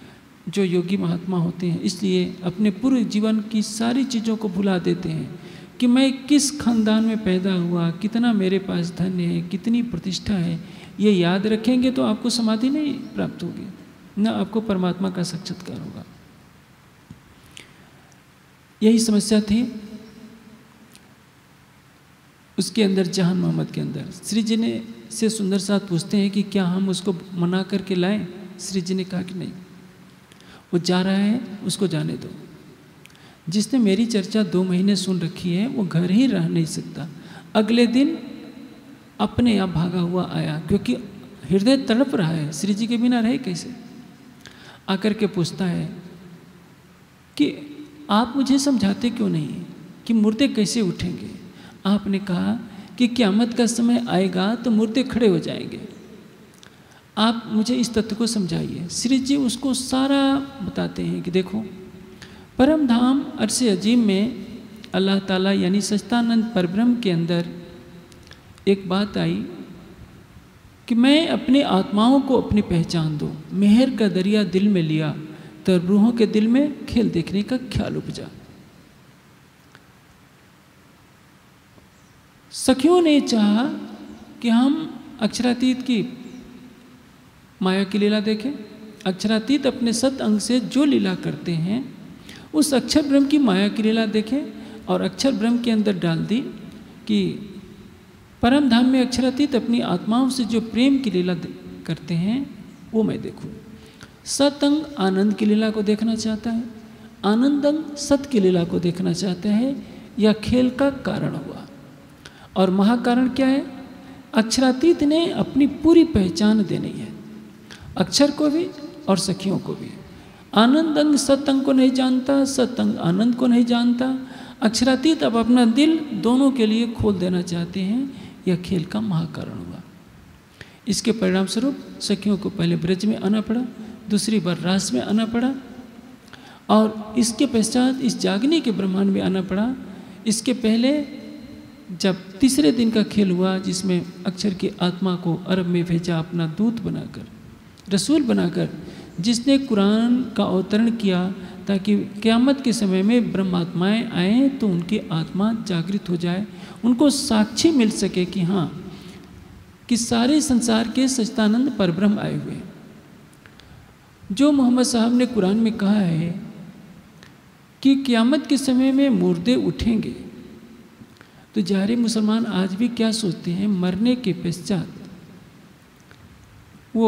जो योगी महात्मा होते हैं। इसलिए अपने पूरे जीवन की सारी चीज़ों को भुला देते हैं कि मैं किस खानदान में पैदा हुआ, कितना मेरे पास धन है, कितनी प्रतिष्ठा है, ये याद रखेंगे तो आपको समाधि नहीं प्राप्त होगी, न आपको परमात्मा का साक्षात्कार होगा। यही समस्या थी उसके अंदर, जहान मोहम्मद के अंदर। श्री जी ने से सुंदर साथ पूछते हैं कि क्या हम उसको मना करके लाएं? श्री जी ने कहा कि नहीं, वो जा रहा है, उसको जाने दो। जिसने मेरी चर्चा 2 महीने सुन रखी है वो घर ही रह नहीं सकता। अगले दिन अपने आप भागा हुआ आया, क्योंकि हृदय तड़प रहा है, श्री जी के बिना रहे कैसे। आकर के पूछता है कि आप मुझे समझाते क्यों नहीं कि मुर्दे कैसे उठेंगे? आपने कहा कि क़यामत का समय आएगा तो मुर्दे खड़े हो जाएंगे, आप मुझे इस तथ्य को समझाइए। श्री जी उसको सारा बताते हैं कि देखो, परम धाम अर्श अजीम में अल्लाह ताला यानी सच्चिदानंद परब्रह्म के अंदर एक बात आई कि मैं अपनी आत्माओं को अपनी पहचान दूँ। मेहर का दरिया दिल में लिया तो रूहों के दिल में खेल देखने का ख्याल उपजा। सखियों ने चाहा कि हम अक्षरातीत की माया की लीला देखें। अक्षरातीत अपने सत अंग से जो लीला करते हैं उस अक्षर ब्रह्म की माया की लीला देखें, और अक्षर ब्रह्म के अंदर डाल दी कि परम धाम में अक्षरातीत अपनी आत्माओं से जो प्रेम की लीला करते हैं वो मैं देखूं। सतअंग आनंद की लीला को देखना चाहता है, आनंदंग सत की लीला को देखना चाहता है, या खेल का कारण हुआ। और महाकारण क्या है? अक्षरातीत ने अपनी पूरी पहचान देनी है, अक्षर को भी और सखियों को भी। आनंद अंग सतअंग को नहीं जानता, सतअंग आनंद को नहीं जानता। अक्षरातीत अब अपना दिल दोनों के लिए खोल देना चाहते हैं, यह खेल का महाकारण हुआ। इसके परिणाम स्वरूप सखियों को पहले ब्रज में आना पड़ा, दूसरी बार रास में आना पड़ा, और इसके पश्चात इस जागने के ब्रह्मांड में आना पड़ा। इसके पहले जब तीसरे दिन का खेल हुआ, जिसमें अक्षर की आत्मा को अरब में भेजा अपना दूत बनाकर, रसूल बनाकर, जिसने कुरान का अवतरण किया ताकि क़यामत के समय में ब्रह्मात्माएँ आएँ तो उनकी आत्मा जागृत हो जाए, उनको साक्षी मिल सके कि हाँ, कि सारे संसार के सच्चिदानंद परब्रह्म आए हुए। जो मोहम्मद साहब ने कुरान में कहा है कि क़यामत के समय में मुर्दे उठेंगे, तो जाहिर मुसलमान आज भी क्या सोचते हैं, मरने के पश्चात वो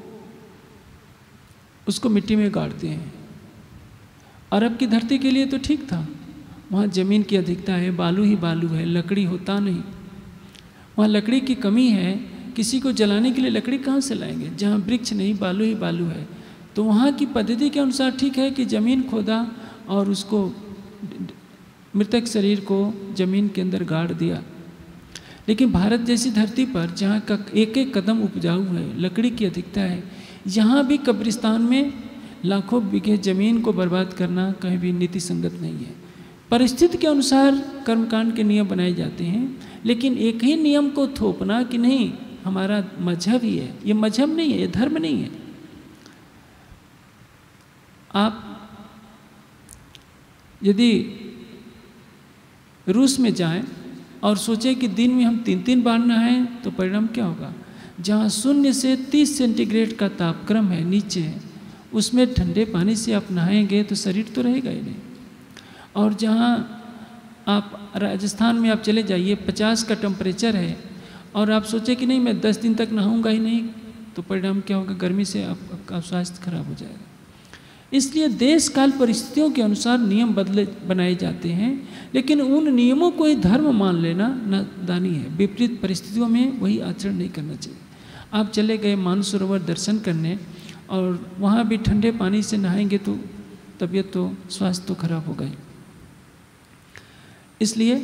उसको मिट्टी में गाड़ते हैं। अरब की धरती के लिए तो ठीक था, वहाँ ज़मीन की अधिकता है, बालू ही बालू है, लकड़ी होता नहीं, वहाँ लकड़ी की कमी है, किसी को जलाने के लिए लकड़ी कहाँ से लाएंगे? जहाँ वृक्ष नहीं, बालू ही बालू है। तो वहाँ की पद्धति के अनुसार ठीक है कि ज़मीन खोदा और उसको मृतक शरीर को ज़मीन के अंदर गाड़ दिया। लेकिन भारत जैसी धरती पर जहाँ का एक एक कदम उपजाऊ है, लकड़ी की अधिकता है, यहाँ भी कब्रिस्तान में लाखों बीघे ज़मीन को बर्बाद करना कहीं भी नीति संगत नहीं है। परिस्थिति के अनुसार कर्मकांड के नियम बनाए जाते हैं, लेकिन एक ही नियम को थोपना कि नहीं हमारा मजहब ही है, ये मजहब नहीं है, ये धर्म नहीं है। आप यदि रूस में जाएं और सोचें कि दिन में हम 3-3 बार नहाएं तो परिणाम क्या होगा? जहाँ 0 से 30 सेंटीग्रेड का तापक्रम है नीचे है, उसमें ठंडे पानी से आप नहाएंगे तो शरीर तो रहेगा ही नहीं। और जहाँ आप राजस्थान में आप चले जाइए, 50 का टेम्परेचर है, और आप सोचें कि नहीं मैं 10 दिन तक नहाऊंगा ही नहीं, तो परिणाम क्या होगा? गर्मी से आपका स्वास्थ्य खराब हो जाएगा। इसलिए देश काल परिस्थितियों के अनुसार नियम बनाए जाते हैं, लेकिन उन नियमों को ही धर्म मान लेना नादानी है। विपरीत परिस्थितियों में वही आचरण नहीं करना चाहिए। आप चले गए मानसरोवर दर्शन करने और वहाँ भी ठंडे पानी से नहाएंगे तो तबीयत तो, स्वास्थ्य तो खराब होगा ही। इसलिए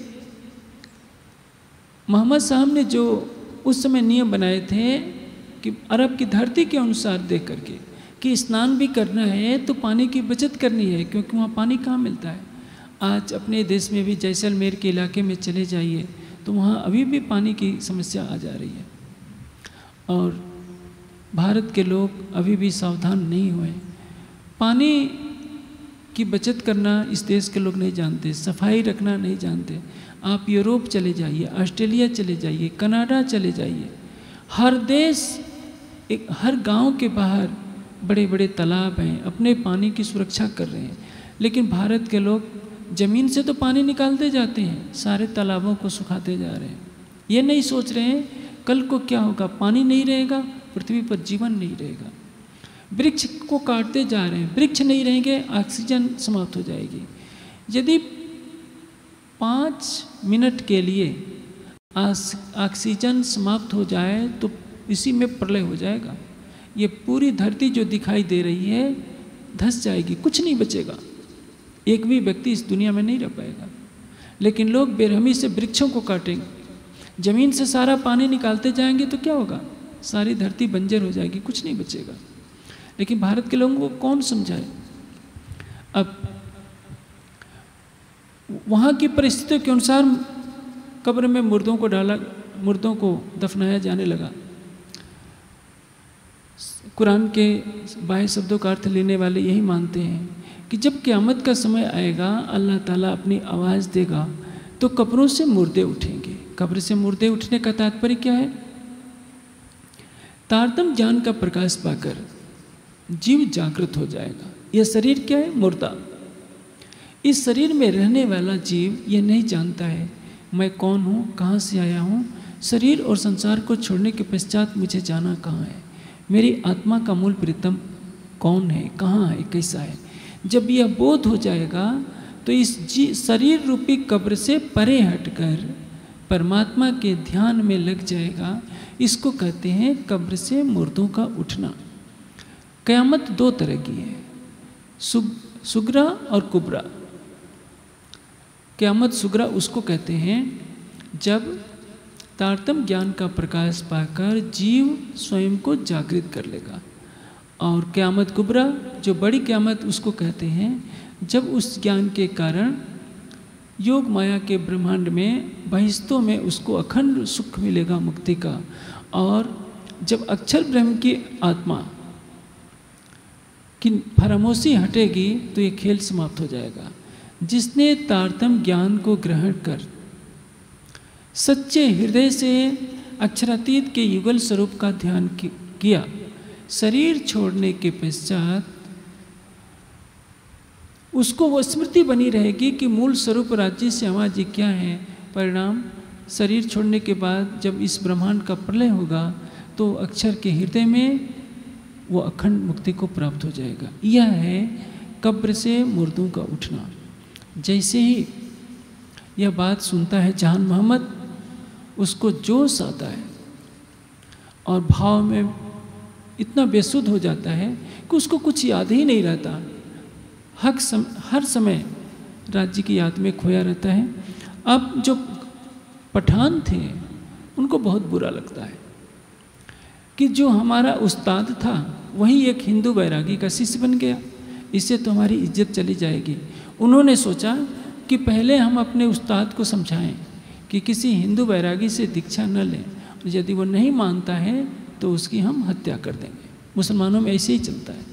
मोहम्मद साहब ने जो उस समय नियम बनाए थे कि अरब की धरती के अनुसार देख करके कि स्नान भी करना है तो पानी की बचत करनी है, क्योंकि वहाँ पानी कहाँ मिलता है। आज अपने देश में भी जैसलमेर के इलाके में चले जाइए तो वहाँ अभी भी पानी की समस्या आ जा रही है, और भारत के लोग अभी भी सावधान नहीं हुए। पानी की बचत करना इस देश के लोग नहीं जानते, सफाई रखना नहीं जानते। आप यूरोप चले जाइए, ऑस्ट्रेलिया चले जाइए, कनाडा चले जाइए, हर देश हर गांव के बाहर बड़े बड़े तालाब हैं, अपने पानी की सुरक्षा कर रहे हैं। लेकिन भारत के लोग ज़मीन से तो पानी निकालते जाते हैं, सारे तालाबों को सुखाते जा रहे हैं। ये नहीं सोच रहे हैं कल को क्या होगा, पानी नहीं रहेगा, पृथ्वी पर जीवन नहीं रहेगा। वृक्ष को काटते जा रहे हैं, वृक्ष नहीं रहेंगे, ऑक्सीजन समाप्त हो जाएगी। यदि 5 मिनट के लिए ऑक्सीजन समाप्त हो जाए तो इसी में प्रलय हो जाएगा। ये पूरी धरती जो दिखाई दे रही है धंस जाएगी, कुछ नहीं बचेगा, एक भी व्यक्ति इस दुनिया में नहीं रह पाएगा। लेकिन लोग बेरहमी से वृक्षों को काटेंगे, जमीन से सारा पानी निकालते जाएंगे तो क्या होगा, सारी धरती बंजर हो जाएगी, कुछ नहीं बचेगा। लेकिन भारत के लोगों को कौन समझाए। अब वहाँ की परिस्थितियों के अनुसार कब्र में मुर्दों को डाला, मुर्दों को दफनाया जाने लगा। कुरान के बाह्य शब्दों का अर्थ लेने वाले यही मानते हैं कि जब क़यामत का समय आएगा, अल्लाह ताला अपनी आवाज़ देगा तो कब्रों से मुर्दे उठेंगे। कब्र से मुर्दे उठने का तात्पर्य क्या है? तारतम्य ज्ञान का प्रकाश पाकर जीव जागृत हो जाएगा। यह शरीर क्या है? मुर्दा। इस शरीर में रहने वाला जीव यह नहीं जानता है मैं कौन हूँ, कहाँ से आया हूँ, शरीर और संसार को छोड़ने के पश्चात मुझे जाना कहाँ है, मेरी आत्मा का मूल प्रीतम कौन है, कहाँ है, कैसा है। जब यह बोध हो जाएगा तो इस शरीर रूपी कब्र से परे हटकर परमात्मा के ध्यान में लग जाएगा। इसको कहते हैं कब्र से मुर्दों का उठना। क़यामत 2 तरह की है, सुगरा और कुबरा। क़यामत सुगरा उसको कहते हैं जब तारतम्य ज्ञान का प्रकाश पाकर जीव स्वयं को जागृत कर लेगा। और क़यामत कुबरा जो बड़ी क़यामत उसको कहते हैं जब उस ज्ञान के कारण योग माया के ब्रह्मांड में बहिस्तों में उसको अखंड सुख मिलेगा मुक्ति का। और जब अक्षर ब्रह्म की आत्मा की फरामोशी हटेगी तो ये खेल समाप्त हो जाएगा। जिसने तारतम्य ज्ञान को ग्रहण कर सच्चे हृदय से अक्षरातीत के युगल स्वरूप का ध्यान किया, शरीर छोड़ने के पश्चात उसको वो स्मृति बनी रहेगी कि मूल स्वरूप राज्य श्यामा जी क्या है। परिणाम शरीर छोड़ने के बाद जब इस ब्रह्मांड का प्रलय होगा तो अक्षर के हृदय में वो अखंड मुक्ति को प्राप्त हो जाएगा। यह है कब्र से मुर्दों का उठना। जैसे ही यह बात सुनता है जहान मोहम्मद, उसको जोश आता है और भाव में इतना बेसुध हो जाता है कि उसको कुछ याद ही नहीं रहता। हर समय राज्य की याद में खोया रहता है। अब जो पठान थे उनको बहुत बुरा लगता है कि जो हमारा उस्ताद था वही एक हिंदू बैरागी का शिष्य बन गया, इससे तो हमारी इज्जत चली जाएगी। उन्होंने सोचा कि पहले हम अपने उस्ताद को समझाएं कि किसी हिंदू बैरागी से दीक्षा न लें, यदि वो नहीं मानता है तो उसकी हम हत्या कर देंगे। मुसलमानों में ऐसे ही चलता है।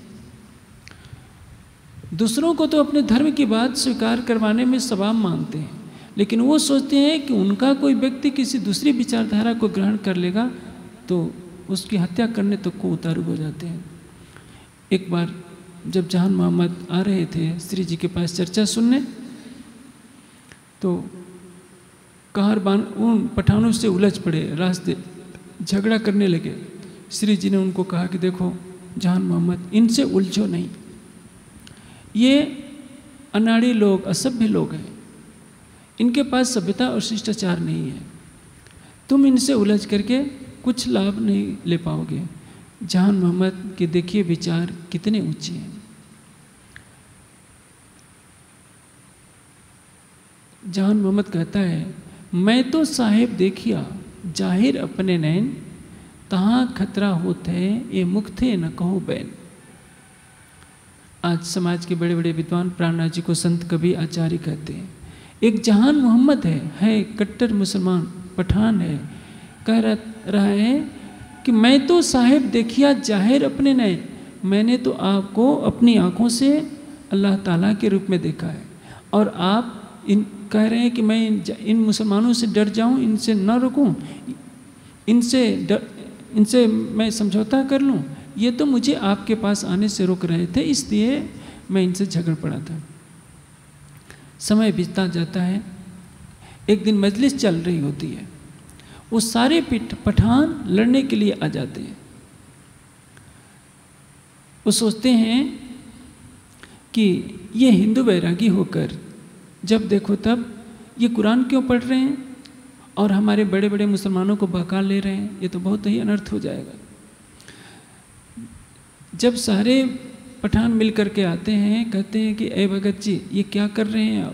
दूसरों को तो अपने धर्म की बात स्वीकार करवाने में सवाब मानते हैं, लेकिन वो सोचते हैं कि उनका कोई व्यक्ति किसी दूसरी विचारधारा को ग्रहण कर लेगा तो उसकी हत्या करने तक को उतारू हो जाते हैं। एक बार जब जहान मोहम्मद आ रहे थे श्री जी के पास चर्चा सुनने, तो कहरबान उन पठानों से उलझ पड़े, रास्ते झगड़ा करने लगे। श्री जी ने उनको कहा कि देखो जहान मोहम्मद, इनसे उलझो नहीं, ये अनाड़ी लोग, असभ्य लोग हैं, इनके पास सभ्यता और शिष्टाचार नहीं है, तुम इनसे उलझ करके कुछ लाभ नहीं ले पाओगे। जहान मोहम्मद के देखिए विचार कितने ऊंचे हैं। जहान मोहम्मद कहता है, मैं तो साहेब देखिया जाहिर अपने नैन, तहाँ खतरा होते ये मुक्थे न कहो बैन। आज समाज के बड़े बड़े विद्वान प्राणनाथ जी को संत कवि आचार्य कहते हैं। एक जहान मोहम्मद है कट्टर मुसलमान पठान है, कह रहा है कि मैं तो साहेब देखिया जाहिर अपने नैन, मैंने तो आपको अपनी आँखों से अल्लाह ताला के रूप में देखा है। और आप कह रहे हैं कि मैं इन मुसलमानों से डर जाऊं, इनसे न रुकूं, इनसे मैं समझौता कर लूं, ये तो मुझे आपके पास आने से रोक रहे थे, इसलिए मैं इनसे झगड़ पड़ा था। समय बीतता जाता है। एक दिन मजलिस चल रही होती है, वो सारे पठान लड़ने के लिए आ जाते हैं। वो सोचते हैं कि ये हिंदू बैरागी होकर जब देखो तब ये कुरान क्यों पढ़ रहे हैं और हमारे बड़े बड़े मुसलमानों को बहका ले रहे हैं, ये तो बहुत ही अनर्थ हो जाएगा। जब सारे पठान मिल करके आते हैं, कहते हैं कि ए भगत जी ये क्या कर रहे हैं आप।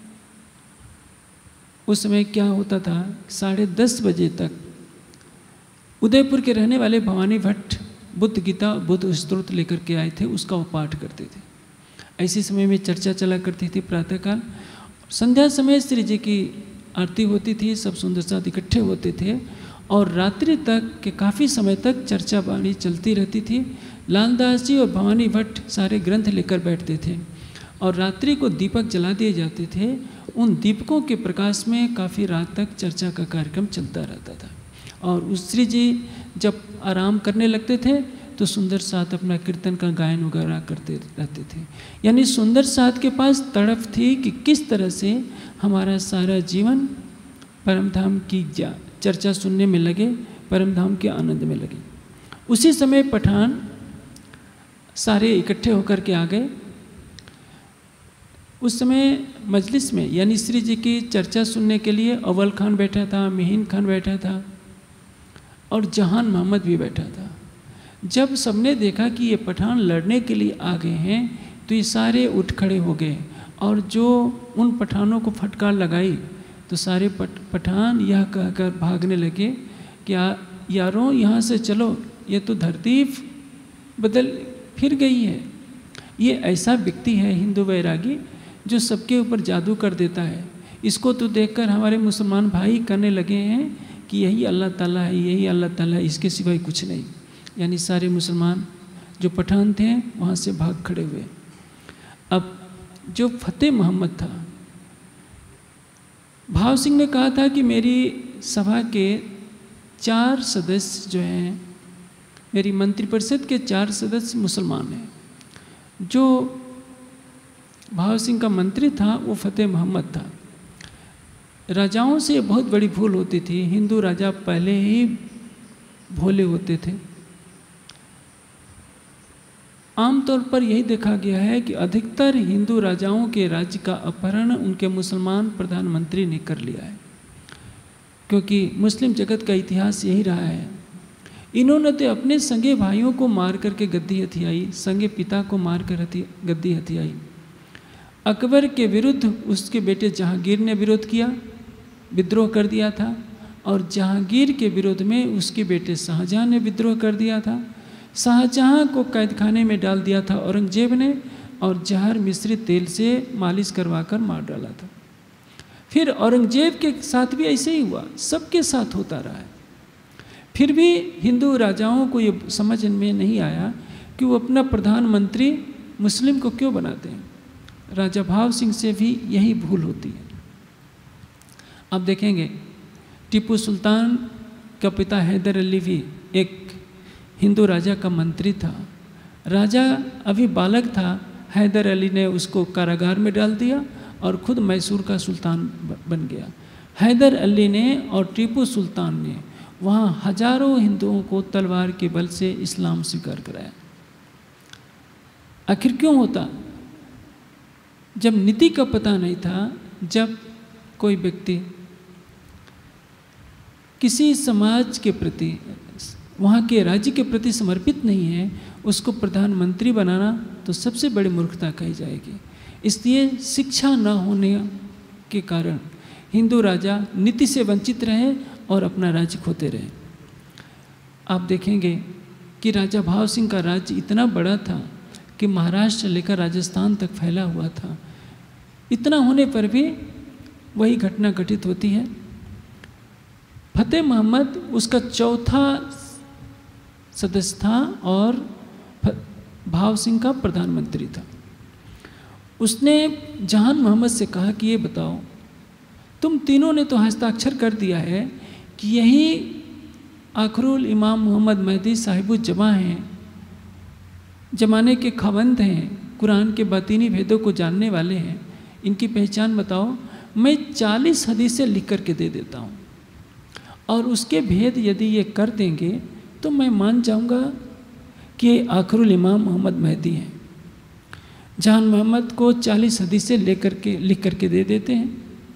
उस समय क्या होता था, 10:30 बजे तक उदयपुर के रहने वाले भवानी भट्ट बुद्ध गीता बुद्ध स्तोत्र लेकर के आए थे, उसका वो पाठ करते थे। ऐसे समय में चर्चा चला करती थी प्रातःकाल। संध्या समय श्री जी की आरती होती थी, सब सुंदर साथ इकट्ठे होते थे और रात्रि तक के काफ़ी समय तक चर्चा वाणी चलती रहती थी। लालदास जी और भवानी भट्ट सारे ग्रंथ लेकर बैठते थे और रात्रि को दीपक जला दिए जाते थे। उन दीपकों के प्रकाश में काफ़ी रात तक चर्चा का कार्यक्रम चलता रहता था। और श्री जी जब आराम करने लगते थे तो सुंदर साथ अपना कीर्तन का गायन वगैरह करते रहते थे। यानी सुंदर साथ के पास तड़प थी कि किस तरह से हमारा सारा जीवन परम धाम की चर्चा सुनने में लगे, परम धाम के आनंद में लगे। उसी समय पठान सारे इकट्ठे होकर के आ गए। उस समय मजलिस में यानी श्री जी की चर्चा सुनने के लिए अव्वल खान बैठा था, मिहीन खान बैठा था और जहान मोहम्मद भी बैठा था। जब सबने देखा कि ये पठान लड़ने के लिए आ गए हैं तो ये सारे उठ खड़े हो गए और जो उन पठानों को फटकार लगाई तो सारे पठान यह कहकर भागने लगे कि यारों यहाँ से चलो, ये तो धरती बदल फिर गई है। ये ऐसा व्यक्ति है हिंदू वैरागी जो सबके ऊपर जादू कर देता है। इसको तो देखकर हमारे मुसलमान भाई करने लगे हैं कि यही अल्लाह ताला है, यही अल्लाह ताला है, इसके सिवाय कुछ नहीं। यानी सारे मुसलमान जो पठान थे वहाँ से भाग खड़े हुए। अब जो फतेह मोहम्मद था, भाव सिंह ने कहा था कि मेरी सभा के 4 सदस्य जो हैं, मेरी मंत्रिपरिषद के 4 सदस्य मुसलमान हैं। जो भाव सिंह का मंत्री था वो फतेह मोहम्मद था। राजाओं से बहुत बड़ी भूल होती थी। हिंदू राजा पहले ही भोले होते थे। आमतौर पर यही देखा गया है कि अधिकतर हिंदू राजाओं के राज्य का अपहरण उनके मुसलमान प्रधानमंत्री ने कर लिया है, क्योंकि मुस्लिम जगत का इतिहास यही रहा है। इन्होंने तो अपने संगे भाइयों को मार करके गद्दी हथियाई, संगे पिता को मार कर गद्दी हथियाई। अकबर के विरुद्ध उसके बेटे जहांगीर ने विरोध किया, विद्रोह कर दिया था और जहांगीर के विरोध में उसके बेटे शाहजहां ने विद्रोह कर दिया था। शाहजहां को कैद खाने में डाल दिया था औरंगजेब ने और जहर मिश्रित तेल से मालिश करवाकर मार डाला था। फिर औरंगजेब के साथ भी ऐसे ही हुआ, सबके साथ होता रहा है। फिर भी हिंदू राजाओं को ये समझ में नहीं आया कि वो अपना प्रधानमंत्री मुस्लिम को क्यों बनाते हैं। राजा भाव सिंह से भी यही भूल होती है। आप देखेंगे टीपू सुल्तान का पिता हैदर अली भी एक हिंदू राजा का मंत्री था। राजा अभी बालक था, हैदर अली ने उसको कारागार में डाल दिया और खुद मैसूर का सुल्तान बन गया। हैदर अली ने और टीपू सुल्तान ने वहाँ हजारों हिंदुओं को तलवार के बल से इस्लाम स्वीकार कराया। आखिर क्यों होता? जब नीति का पता नहीं था, जब कोई व्यक्ति किसी समाज के प्रति, वहाँ के राज्य के प्रति समर्पित नहीं है, उसको प्रधानमंत्री बनाना तो सबसे बड़ी मूर्खता कही जाएगी। इसलिए शिक्षा न होने के कारण हिंदू राजा नीति से वंचित रहे और अपना राज्य खोते रहे। आप देखेंगे कि राजा भाव सिंह का राज्य इतना बड़ा था कि महाराष्ट्र लेकर राजस्थान तक फैला हुआ था। इतना होने पर भी वही घटना घटित होती है। फतेह मोहम्मद उसका चौथा सदस्य था और भाव सिंह का प्रधानमंत्री था। उसने जहान मोहम्मद से कहा कि ये बताओ, तुम तीनों ने तो हस्ताक्षर कर दिया है कि यही आखिरुल इमाम मोहम्मद महदी साहिबुज्जमा हैं, ज़माने के खबंद हैं, कुरान के बातीनी भेदों को जानने वाले हैं, इनकी पहचान बताओ। मैं 40 हदीसें लिख करके दे देता हूँ और उसके भेद यदि ये कर देंगे तो मैं मान जाऊँगा कि ये आखिरुल इमाम मोहम्मद महदी हैं। जहान मोहम्मद को 40 हदीसें लिख करके दे देते हैं।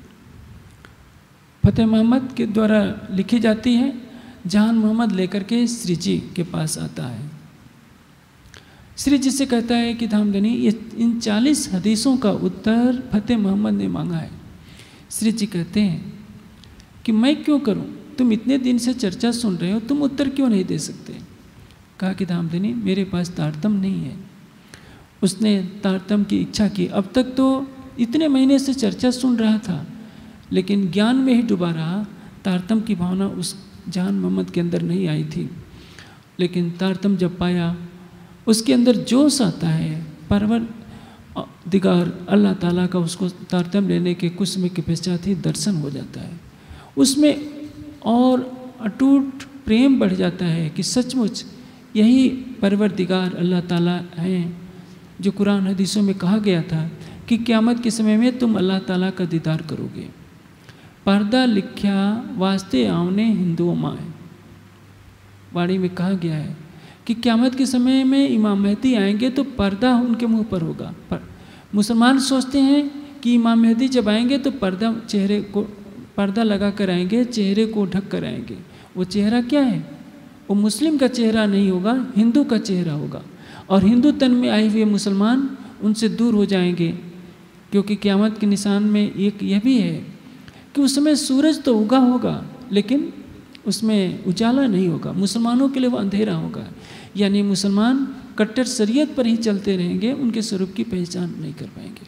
फतेह मोहम्मद के द्वारा लिखी जाती है। जहान मोहम्मद लेकर के श्री जी के पास आता है। श्री जी से कहता है कि धामधनी, ये इन 40 हदीसों का उत्तर फतेह मोहम्मद ने मांगा है। श्री जी कहते हैं कि मैं क्यों करूं, तुम इतने दिन से चर्चा सुन रहे हो, तुम उत्तर क्यों नहीं दे सकते। कहा कि धामधनी, मेरे पास तारतम नहीं है। उसने तारतम की इच्छा की। अब तक तो इतने महीने से चर्चा सुन रहा था, लेकिन ज्ञान में ही डूबा रहा। तारतम की भावना उस जहान मोहम्मद के अंदर नहीं आई थी। लेकिन तारतम जब पाया, उसके अंदर जोश आता है। परवरदिगार अल्लाह ताला का उसको तारतम लेने के कुछ समय के पश्चात ही दर्शन हो जाता है। उसमें और अटूट प्रेम बढ़ जाता है कि सचमुच यही परवरदिगार अल्लाह ताला हैं जो कुरान हदीसों में कहा गया था कि क़यामत के समय में तुम अल्लाह ताला का दीदार करोगे। पर्दा लिख्या वास्ते आवने हिंदुओं माए, वाणी में कहा गया है कि क़यामत के समय में इमाम मेहदी आएंगे तो पर्दा उनके मुंह पर होगा। मुसलमान सोचते हैं कि इमाम मेहदी जब आएंगे तो पर्दा लगा कर आएंगे, चेहरे को ढक कर आएंगे। वो चेहरा क्या है? वो मुस्लिम का चेहरा नहीं होगा, हिंदू का चेहरा होगा। और हिंदू तन में आए हुए मुसलमान उनसे दूर हो जाएंगे, क्योंकि क़यामत के निशान में एक यह भी है कि उस समय सूरज तो उगा होगा लेकिन उसमें उजाला नहीं होगा। मुसलमानों के लिए वो अंधेरा होगा। यानी मुसलमान कट्टर शरीयत पर ही चलते रहेंगे, उनके स्वरूप की पहचान नहीं कर पाएंगे।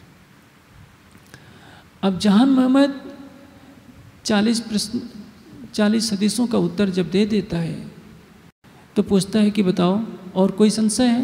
अब जहान मोहम्मद 40 हदीसों का उत्तर जब दे देता है तो पूछता है कि बताओ और कोई संशय है।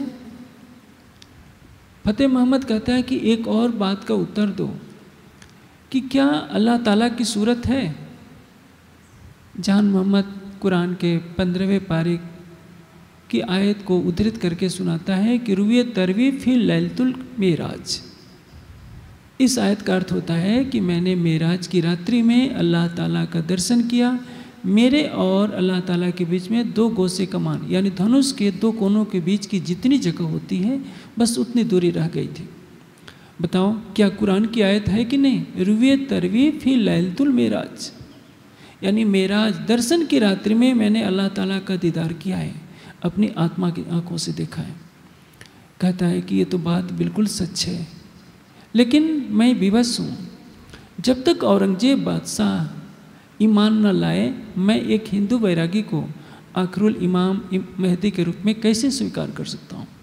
फतेह मोहम्मद कहता है कि एक और बात का उत्तर दो कि क्या अल्लाह ताला की सूरत है। जहान मोहम्मद कुरान के 15वें पारे की आयत को उद्धृत करके सुनाता है कि रुए तरवी फी लैलतुल मेराज। इस आयत का अर्थ होता है कि मैंने मेराज की रात्रि में अल्लाह ताला का दर्शन किया। मेरे और अल्लाह ताला के बीच में 2 गोसे कमान यानी धनुष के 2 कोनों के बीच की जितनी जगह होती है बस उतनी दूरी रह गई थी। बताओ क्या कुरान की आयत है कि नहीं? रुए तरवी फी लैलतुल मेराज, यानी मेराज दर्शन की रात्रि में मैंने अल्लाह ताला का दीदार किया है, अपनी आत्मा की आंखों से देखा है। कहता है कि ये तो बात बिल्कुल सच है, लेकिन मैं विवश हूँ। जब तक औरंगजेब बादशाह ईमान न लाए, मैं एक हिंदू वैरागी को आखिरुल इमाम मेहदी के रूप में कैसे स्वीकार कर सकता हूँ।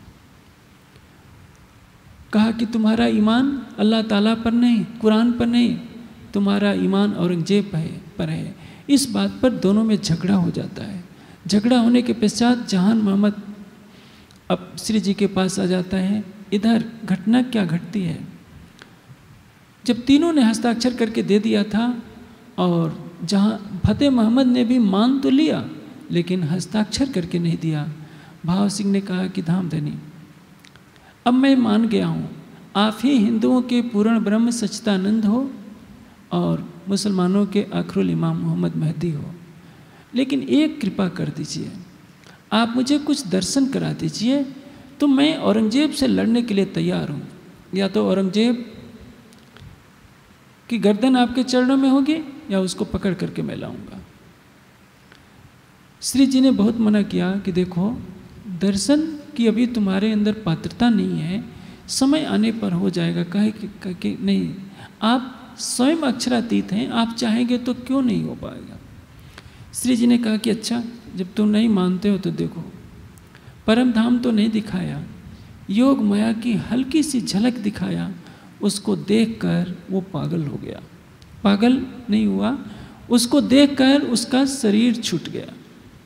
कहा कि तुम्हारा ईमान अल्लाह ताला पर नहीं, कुरान पर नहीं, तुम्हारा ईमान औरंगजेब पर है। इस बात पर दोनों में झगड़ा हो जाता है। झगड़ा होने के पश्चात जहान मोहम्मद अब श्री जी के पास आ जाता है। इधर घटना क्या घटती है, जब तीनों ने हस्ताक्षर करके दे दिया था और जहाँ फतेह मोहम्मद ने भी मान तो लिया लेकिन हस्ताक्षर करके नहीं दिया। भाव सिंह ने कहा कि धामधनी, अब मैं मान गया हूँ, आप ही हिंदुओं के पूर्ण ब्रह्म सच्चिदानंद हो और मुसलमानों के आखिरुल इमाम मोहम्मद महदी हो, लेकिन एक कृपा कर दीजिए, आप मुझे कुछ दर्शन करा दीजिए तो मैं औरंगजेब से लड़ने के लिए तैयार हूँ। या तो औरंगजेब की गर्दन आपके चरणों में होगी या उसको पकड़ करके मैं लाऊंगा। श्री जी ने बहुत मना किया कि देखो, दर्शन की अभी तुम्हारे अंदर पात्रता नहीं है, समय आने पर हो जाएगा। कहे कि नहीं, आप स्वयं अक्षरातीत हैं, आप चाहेंगे तो क्यों नहीं हो पाएगा। श्री जी ने कहा कि अच्छा, जब तुम नहीं मानते हो तो देखो, परम धाम तो नहीं दिखाया, योग माया की हल्की सी झलक दिखाया। उसको देखकर वो पागल हो गया। पागल नहीं हुआ, उसको देखकर उसका शरीर छूट गया।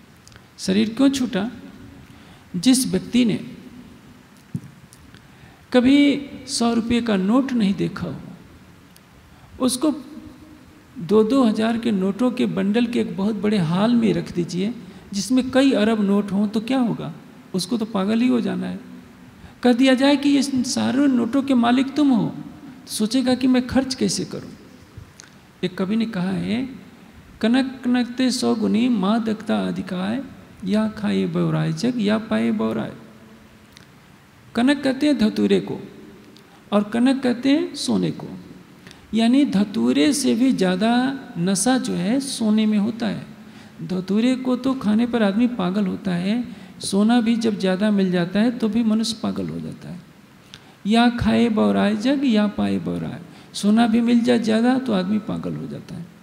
शरीर क्यों छूटा? जिस व्यक्ति ने कभी 100 रुपये का नोट नहीं देखा हो, उसको 2-2 हज़ार के नोटों के बंडल के एक बहुत बड़े हाल में रख दीजिए जिसमें कई अरब नोट हों, तो क्या होगा? उसको तो पागल ही हो जाना है। कह दिया जाए कि ये सारे नोटों के मालिक तुम हो, तो सोचेगा कि मैं खर्च कैसे करूं। एक कवि ने कहा है, कनक कनकते 100 गुनी माँ दखता अधिकाय, या खाए बौराय जग या पाए बौराय। कनक कहते हैं धतूरे को और कनक कहते हैं सोने को, यानी धतूरे से भी ज़्यादा नशा जो है सोने में होता है। धतूरे को तो खाने पर आदमी पागल होता है, सोना भी जब ज़्यादा मिल जाता है तो भी मनुष्य पागल हो जाता है। या खाए बौराय जग या पाए बौराय, सोना भी मिल जाए ज़्यादा तो आदमी पागल हो जाता है।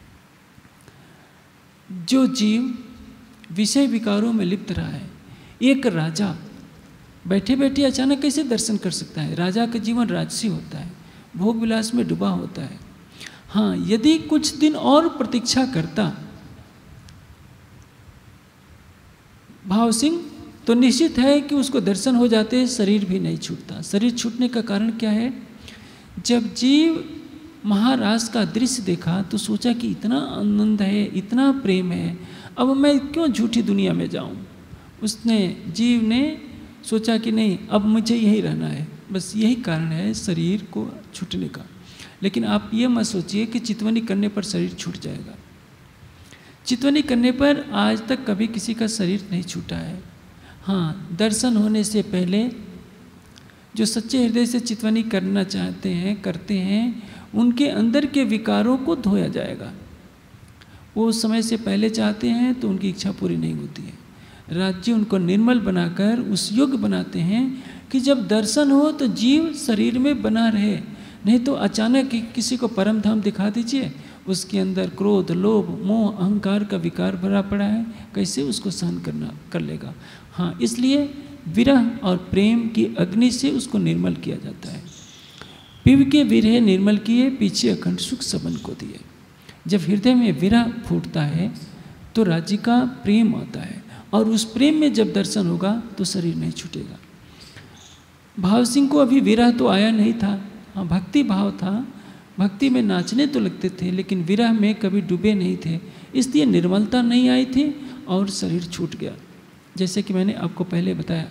जो जीव विषय विकारों में लिप्त रहा है, एक राजा बैठे बैठे अचानक कैसे दर्शन कर सकता है? राजा का जीवन राजसी होता है, भोग विलास में डूबा होता है। हाँ, यदि कुछ दिन और प्रतीक्षा करता भाव सिंह तो निश्चित है कि उसको दर्शन हो जाते, शरीर भी नहीं छूटता। शरीर छूटने का कारण क्या है? जब जीव महाराज का दृश्य देखा तो सोचा कि इतना आनंद है, इतना प्रेम है, अब मैं क्यों झूठी दुनिया में जाऊं। उसने जीव ने सोचा कि नहीं, अब मुझे यहीं रहना है। बस यही कारण है शरीर को छूटने का। लेकिन आप ये मत सोचिए कि चितवनी करने पर शरीर छूट जाएगा। चितवनी करने पर आज तक कभी किसी का शरीर नहीं छूटा है। हाँ, दर्शन होने से पहले जो सच्चे हृदय से चितवनी करना चाहते हैं, करते हैं, उनके अंदर के विकारों को धोया जाएगा। वो समय से पहले चाहते हैं तो उनकी इच्छा पूरी नहीं होती है। राज्य उनको निर्मल बनाकर उस योग्य बनाते हैं कि जब दर्शन हो तो जीव शरीर में बना रहे। नहीं तो अचानक किसी को परम धाम दिखा दीजिए, उसके अंदर क्रोध, लोभ, मोह, अहंकार का विकार भरा पड़ा है, कैसे उसको सहन कर लेगा। हाँ, इसलिए विरह और प्रेम की अग्नि से उसको निर्मल किया जाता है। पिव के विरह निर्मल किए, पीछे अखंड सुख सबन को दिए। जब हृदय में विरह फूटता है तो राज्य का प्रेम आता है, और उस प्रेम में जब दर्शन होगा तो शरीर नहीं छूटेगा। भाव सिंह को अभी विरह तो आया नहीं था। हाँ, भक्ति भाव था, भक्ति में नाचने तो लगते थे, लेकिन विरह में कभी डूबे नहीं थे, इसलिए निर्मलता नहीं आई थी और शरीर छूट गया। जैसे कि मैंने आपको पहले बताया,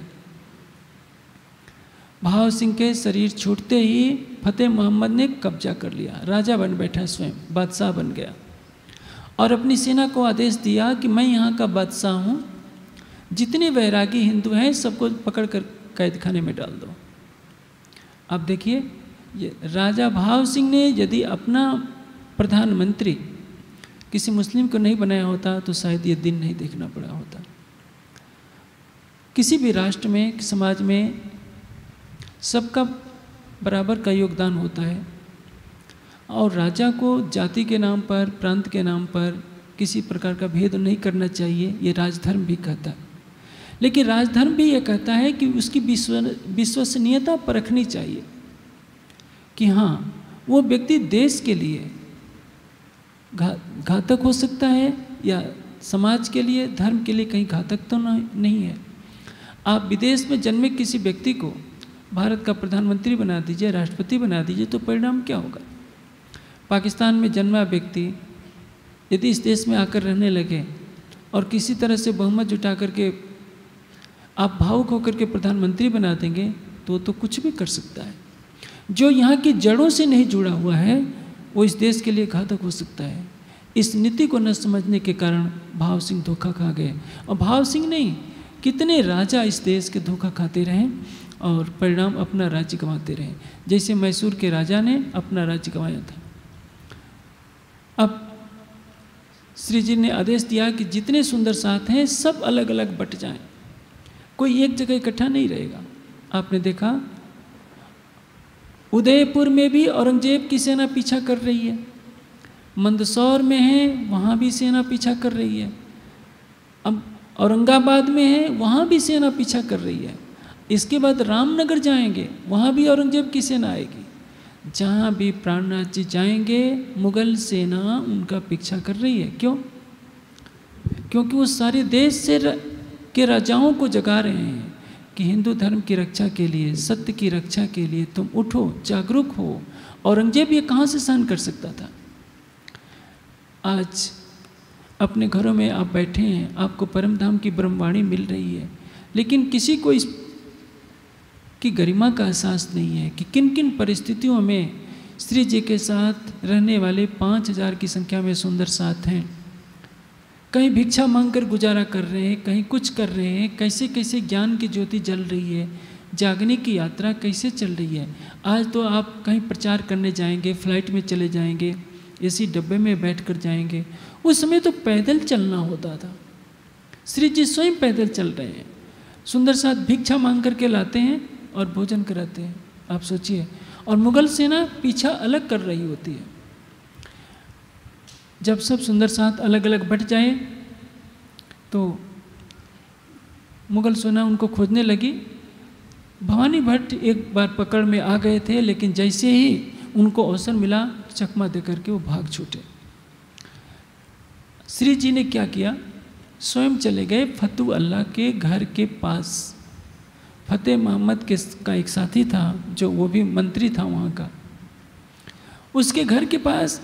भाव सिंह के शरीर छूटते ही फतेह मोहम्मद ने कब्जा कर लिया, राजा बन बैठा, स्वयं बादशाह बन गया और अपनी सेना को आदेश दिया कि मैं यहाँ का बादशाह हूँ, जितने वैरागी हिंदू हैं सबको पकड़ कर कैद खाने में डाल दो। अब देखिए, ये राजा भाव सिंह ने यदि अपना प्रधानमंत्री किसी मुस्लिम को नहीं बनाया होता तो शायद ये दिन नहीं देखना पड़ा होता। किसी भी राष्ट्र में, समाज में सबका बराबर का योगदान होता है, और राजा को जाति के नाम पर, प्रांत के नाम पर किसी प्रकार का भेद नहीं करना चाहिए, ये राजधर्म भी कहता है। लेकिन राजधर्म भी ये कहता है कि उसकी विश्वसनीयता परखनी चाहिए कि हाँ, वो व्यक्ति देश के लिए घातक हो सकता है या समाज के लिए, धर्म के लिए कहीं घातक तो नहीं है। आप विदेश में जन्मे किसी व्यक्ति को भारत का प्रधानमंत्री बना दीजिए, राष्ट्रपति बना दीजिए, तो परिणाम क्या होगा? पाकिस्तान में जन्मा व्यक्ति यदि इस देश में आकर रहने लगे और किसी तरह से बहुमत जुटा करके आप भावुक होकर के प्रधानमंत्री बना देंगे तो कुछ भी कर सकता है। जो यहाँ की जड़ों से नहीं जुड़ा हुआ है वो इस देश के लिए घातक हो सकता है। इस नीति को न समझने के कारण भाव सिंह धोखा खा गए, और भाव सिंह नहीं, कितने राजा इस देश के धोखा खाते रहे और परिणाम अपना राज्य गंवाते रहे। जैसे मैसूर के राजा ने अपना राज्य गंवाया था। अब श्री जी ने आदेश दिया कि जितने सुंदर साथ हैं सब अलग अलग बट जाएं, कोई एक जगह इकट्ठा नहीं रहेगा। आपने देखा उदयपुर में भी औरंगजेब की सेना पीछा कर रही है, मंदसौर में है वहाँ भी सेना पीछा कर रही है, अब औरंगाबाद में है वहाँ भी सेना पीछा कर रही है। इसके बाद रामनगर जाएंगे वहाँ भी औरंगजेब की सेना आएगी। जहाँ भी प्राणनाथ जी जाएंगे मुगल सेना उनका पीछा कर रही है। क्यों? क्योंकि वो सारे देश से के राजाओं को जगा रहे हैं कि हिंदू धर्म की रक्षा के लिए, सत्य की रक्षा के लिए तुम उठो, जागरूक हो। औरंगजेब ये कहाँ से सहन कर सकता था? आज अपने घरों में आप बैठे हैं, आपको परम धाम की ब्रह्मवाणी मिल रही है, लेकिन किसी को इस की गरिमा का एहसास नहीं है कि किन किन परिस्थितियों में श्री जी के साथ रहने वाले 5000 की संख्या में सुंदर साथ हैं। कहीं भिक्षा मांगकर गुजारा कर रहे हैं, कहीं कुछ कर रहे हैं, कैसे कैसे ज्ञान की ज्योति जल रही है, जागने की यात्रा कैसे चल रही है। आज तो आप कहीं प्रचार करने जाएंगे, फ्लाइट में चले जाएंगे, एसी डब्बे में बैठकर जाएंगे। उस समय तो पैदल चलना होता था। श्री जी स्वयं पैदल चल रहे हैं, सुंदर साथ भिक्षा मांग करके लाते हैं और भोजन कराते हैं। आप सोचिए, और मुगल सेना पीछा अलग कर रही होती है। जब सब सुंदर साथ अलग अलग बट जाए तो मुगल सेना उनको खोजने लगी। भवानी भट्ट एक बार पकड़ में आ गए थे, लेकिन जैसे ही उनको अवसर मिला चकमा दे करके वो भाग छूटे। श्री जी ने क्या किया, स्वयं चले गए फतू अल्लाह के घर के पास। फतेह मोहम्मद का एक साथी था, जो वो भी मंत्री था वहाँ का। उसके घर के पास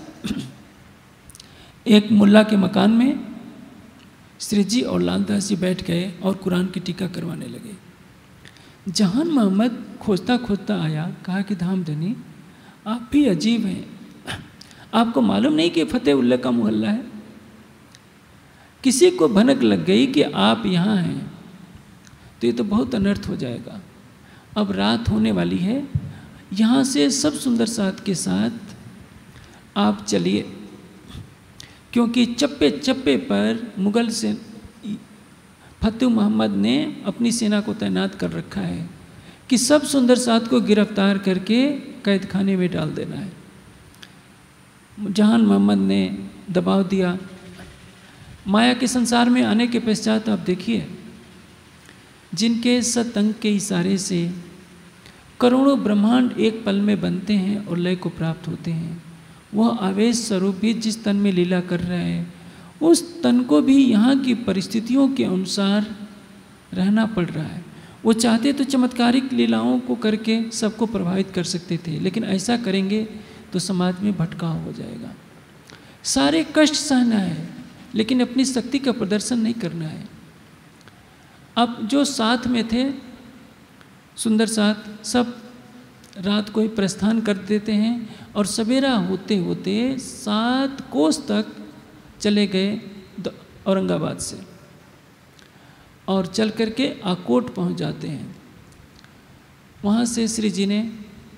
एक मुल्ला के मकान में श्री जी और लालदास जी बैठ गए और कुरान की टीका करवाने लगे। जहान मोहम्मद खोजता खोजता आया, कहा कि धामधनी आप भी अजीब हैं, आपको मालूम नहीं कि फतेह उल्लाह का मोहल्ला है? किसी को भनक लग गई कि आप यहाँ हैं तो ये तो बहुत अनर्थ हो जाएगा। अब रात होने वाली है, यहाँ से सब सुंदर साथ के साथ आप चलिए, क्योंकि चप्पे चप्पे पर मुगल से फतेह मोहम्मद ने अपनी सेना को तैनात कर रखा है कि सब सुंदर साथ को गिरफ्तार करके कैद खाने में डाल देना है। जहान मोहम्मद ने दबाव दिया। माया के संसार में आने के पश्चात आप देखिए, जिनके सतंग के इशारे से करोड़ों ब्रह्मांड एक पल में बनते हैं और लय को प्राप्त होते हैं, वह आवेश स्वरूप भी जिस तन में लीला कर रहा है, उस तन को भी यहाँ की परिस्थितियों के अनुसार रहना पड़ रहा है। वो चाहते तो चमत्कारिक लीलाओं को करके सबको प्रभावित कर सकते थे, लेकिन ऐसा करेंगे तो समाज में भटकाव हो जाएगा। सारे कष्ट सहना है, लेकिन अपनी शक्ति का प्रदर्शन नहीं करना है। अब जो साथ में थे सुंदर साथ, सब रात को ही प्रस्थान कर देते हैं और सवेरा होते होते 7 कोस तक चले गए औरंगाबाद से, और चल करके आकोट पहुंच जाते हैं। वहाँ से श्री जी ने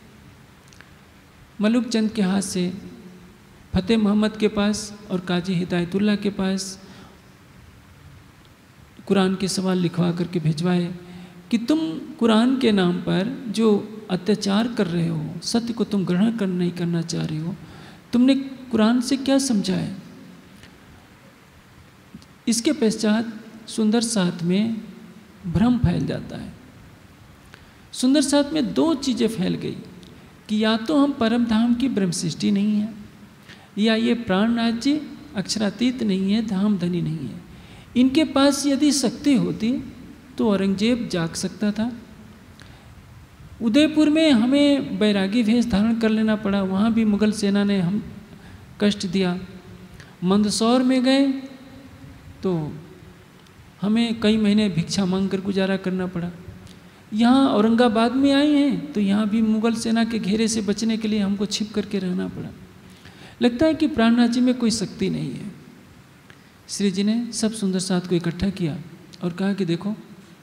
मलुक चंद के हाथ से फतेह मोहम्मद के पास और काजी हिदायतुल्लाह के पास कुरान के सवाल लिखवा करके भिजवाए कि तुम कुरान के नाम पर जो अत्याचार कर रहे हो, सत्य को तुम ग्रहण नहीं करना चाह रहे हो, तुमने कुरान से क्या समझा है? इसके पश्चात सुंदर साथ में भ्रम फैल जाता है। सुंदर साथ में 2 चीज़ें फैल गई कि या तो हम परम धाम की ब्रह्म सृष्टि नहीं है, या ये प्राण राज्य अक्षरातीत नहीं है, धाम धनी नहीं है। इनके पास यदि शक्ति होती तो औरंगजेब जाग सकता था। उदयपुर में हमें बैरागी वेश धारण कर लेना पड़ा, वहाँ भी मुगल सेना ने हम कष्ट दिया। मंदसौर में गए तो हमें कई महीने भिक्षा मांग कर गुजारा करना पड़ा। यहाँ औरंगाबाद में आए हैं तो यहाँ भी मुगल सेना के घेरे से बचने के लिए हमको छिप करके रहना पड़ा। लगता है कि प्राण राज्य में कोई शक्ति नहीं है। श्री जी ने सब सुंदर साथ को इकट्ठा किया और कहा कि देखो,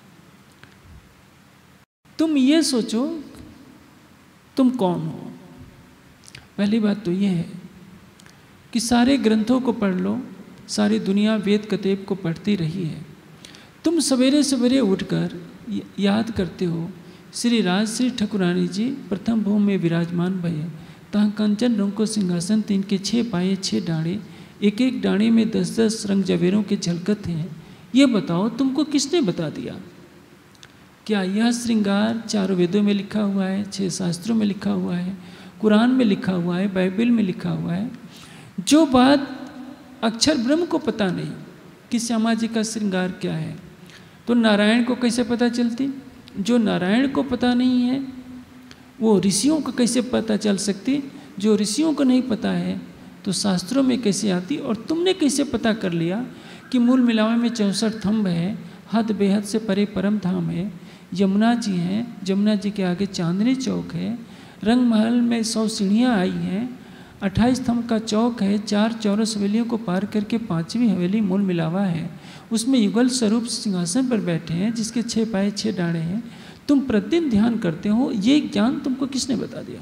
तुम ये सोचो तुम कौन हो। पहली बात तो ये है कि सारे ग्रंथों को पढ़ लो, सारी दुनिया वेद कतेब को पढ़ती रही है। तुम सवेरे सवेरे उठकर याद करते हो श्री राजश्री ठकुरानी जी प्रथम भूमि में विराजमान भये, तहाँ कंचन रंग को सिंहासन, तिनके 6 पाए 6 डाँड़े, एक एक डाँड़े में 10-10 रंग जवेरों के झलकत हैं। ये बताओ तुमको किसने बता दिया? क्या यह श्रृंगार 4 वेदों में लिखा हुआ है, 6 शास्त्रों में लिखा हुआ है, कुरान में लिखा हुआ है, बाइबल में लिखा हुआ है? जो बात अक्षर ब्रह्म को पता नहीं कि श्यामा जी का श्रृंगार क्या है, तो नारायण को कैसे पता चलती? जो नारायण को पता नहीं है वो ऋषियों को कैसे पता चल सकती? जो ऋषियों को नहीं पता है तो शास्त्रों में कैसे आती? और तुमने कैसे पता कर लिया कि मूल मिलावे में 64 थंब है, हद बेहद से परे परम धाम है, यमुना जी हैं, यमुना जी के आगे चांदनी चौक है, रंग महल में 100 सीढ़ियाँ आई हैं, 28 थंब का चौक है, 4 चौरस हवेलियों को पार करके 5वीं हवेली मूल मिलावा है, उसमें युगल स्वरूप सिंहासन पर बैठे हैं जिसके 6 पाए 6 डाढ़े हैं। तुम प्रतिदिन ध्यान करते हो, ये ज्ञान तुमको किसने बता दिया?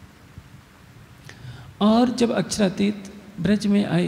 और जब अक्षरातीत ब्रज में आए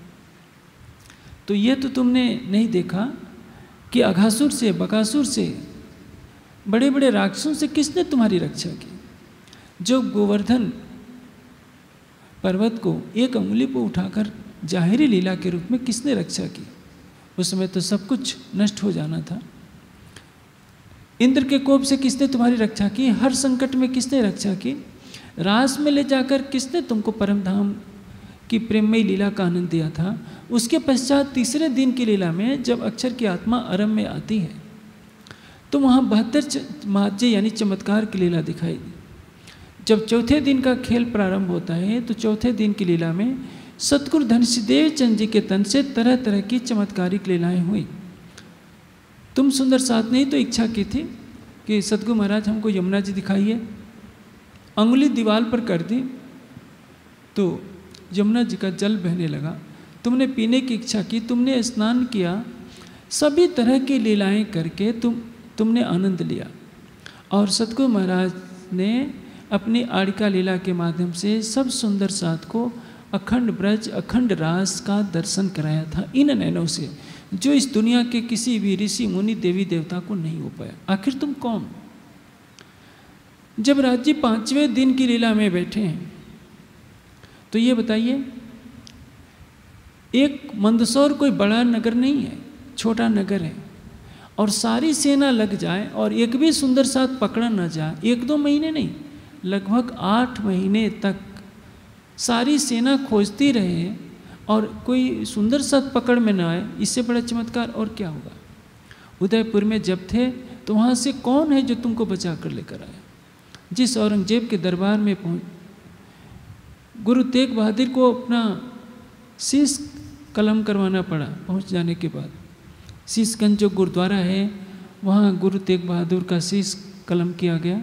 तो ये तो तुमने नहीं देखा कि अघासुर से, बकासुर से, बड़े बड़े राक्षसों से किसने तुम्हारी रक्षा की? जो गोवर्धन पर्वत को एक अंगुली पर उठाकर जाहिरी लीला के रूप में किसने रक्षा की? उस समय तो सब कुछ नष्ट हो जाना था। इंद्र के कोप से किसने तुम्हारी रक्षा की? हर संकट में किसने रक्षा की? रास में ले जाकर किसने तुमको परमधाम की प्रेममयी लीला का आनंद दिया था? उसके पश्चात तीसरे दिन की लीला में जब अक्षर की आत्मा आरंभ में आती है तो वहाँ 72 महाज्य यानी चमत्कार की लीला दिखाई दी। जब चौथे दिन का खेल प्रारंभ होता है तो चौथे दिन की लीला में सतगुरु धनसिदेव चंद जी के तन से तरह तरह की चमत्कारिक लीलाएं हुई। तुम सुंदर साथ ने तो इच्छा की थी कि सतगुरु महाराज हमको यमुना जी दिखाइए। अंगुली दीवार पर कर दी तो यमुना जी का जल बहने लगा। तुमने पीने की इच्छा की, तुमने स्नान किया, सभी तरह की लीलाएं करके तुमने आनंद लिया। और सतगुरु महाराज ने अपनी आड़िका लीला के माध्यम से सब सुंदर साथ को अखंड ब्रज, अखंड रास का दर्शन कराया था इन नैनों से, जो इस दुनिया के किसी भी ऋषि मुनि देवी देवता को नहीं हो पाया। आखिर तुम कौन? जब राज जी 5वें दिन की लीला में बैठे हैं तो ये बताइए, एक मंदसौर कोई बड़ा नगर नहीं है, छोटा नगर है, और सारी सेना लग जाए और एक भी सुंदर साथ पकड़ा न जाए, 1-2 महीने नहीं, लगभग 8 महीने तक सारी सेना खोजती रहे और कोई सुंदर साथ पकड़ में न आए, इससे बड़ा चमत्कार और क्या होगा? उदयपुर में जब थे तो वहाँ से कौन है जो तुमको बचा कर लेकर आया? जिस औरंगजेब के दरबार में गुरु तेग बहादुर को अपना शीश कलम करवाना पड़ा पहुँच जाने के बाद। शीशगंज जो गुरुद्वारा है वहाँ गुरु तेग बहादुर का शीश कलम किया गया।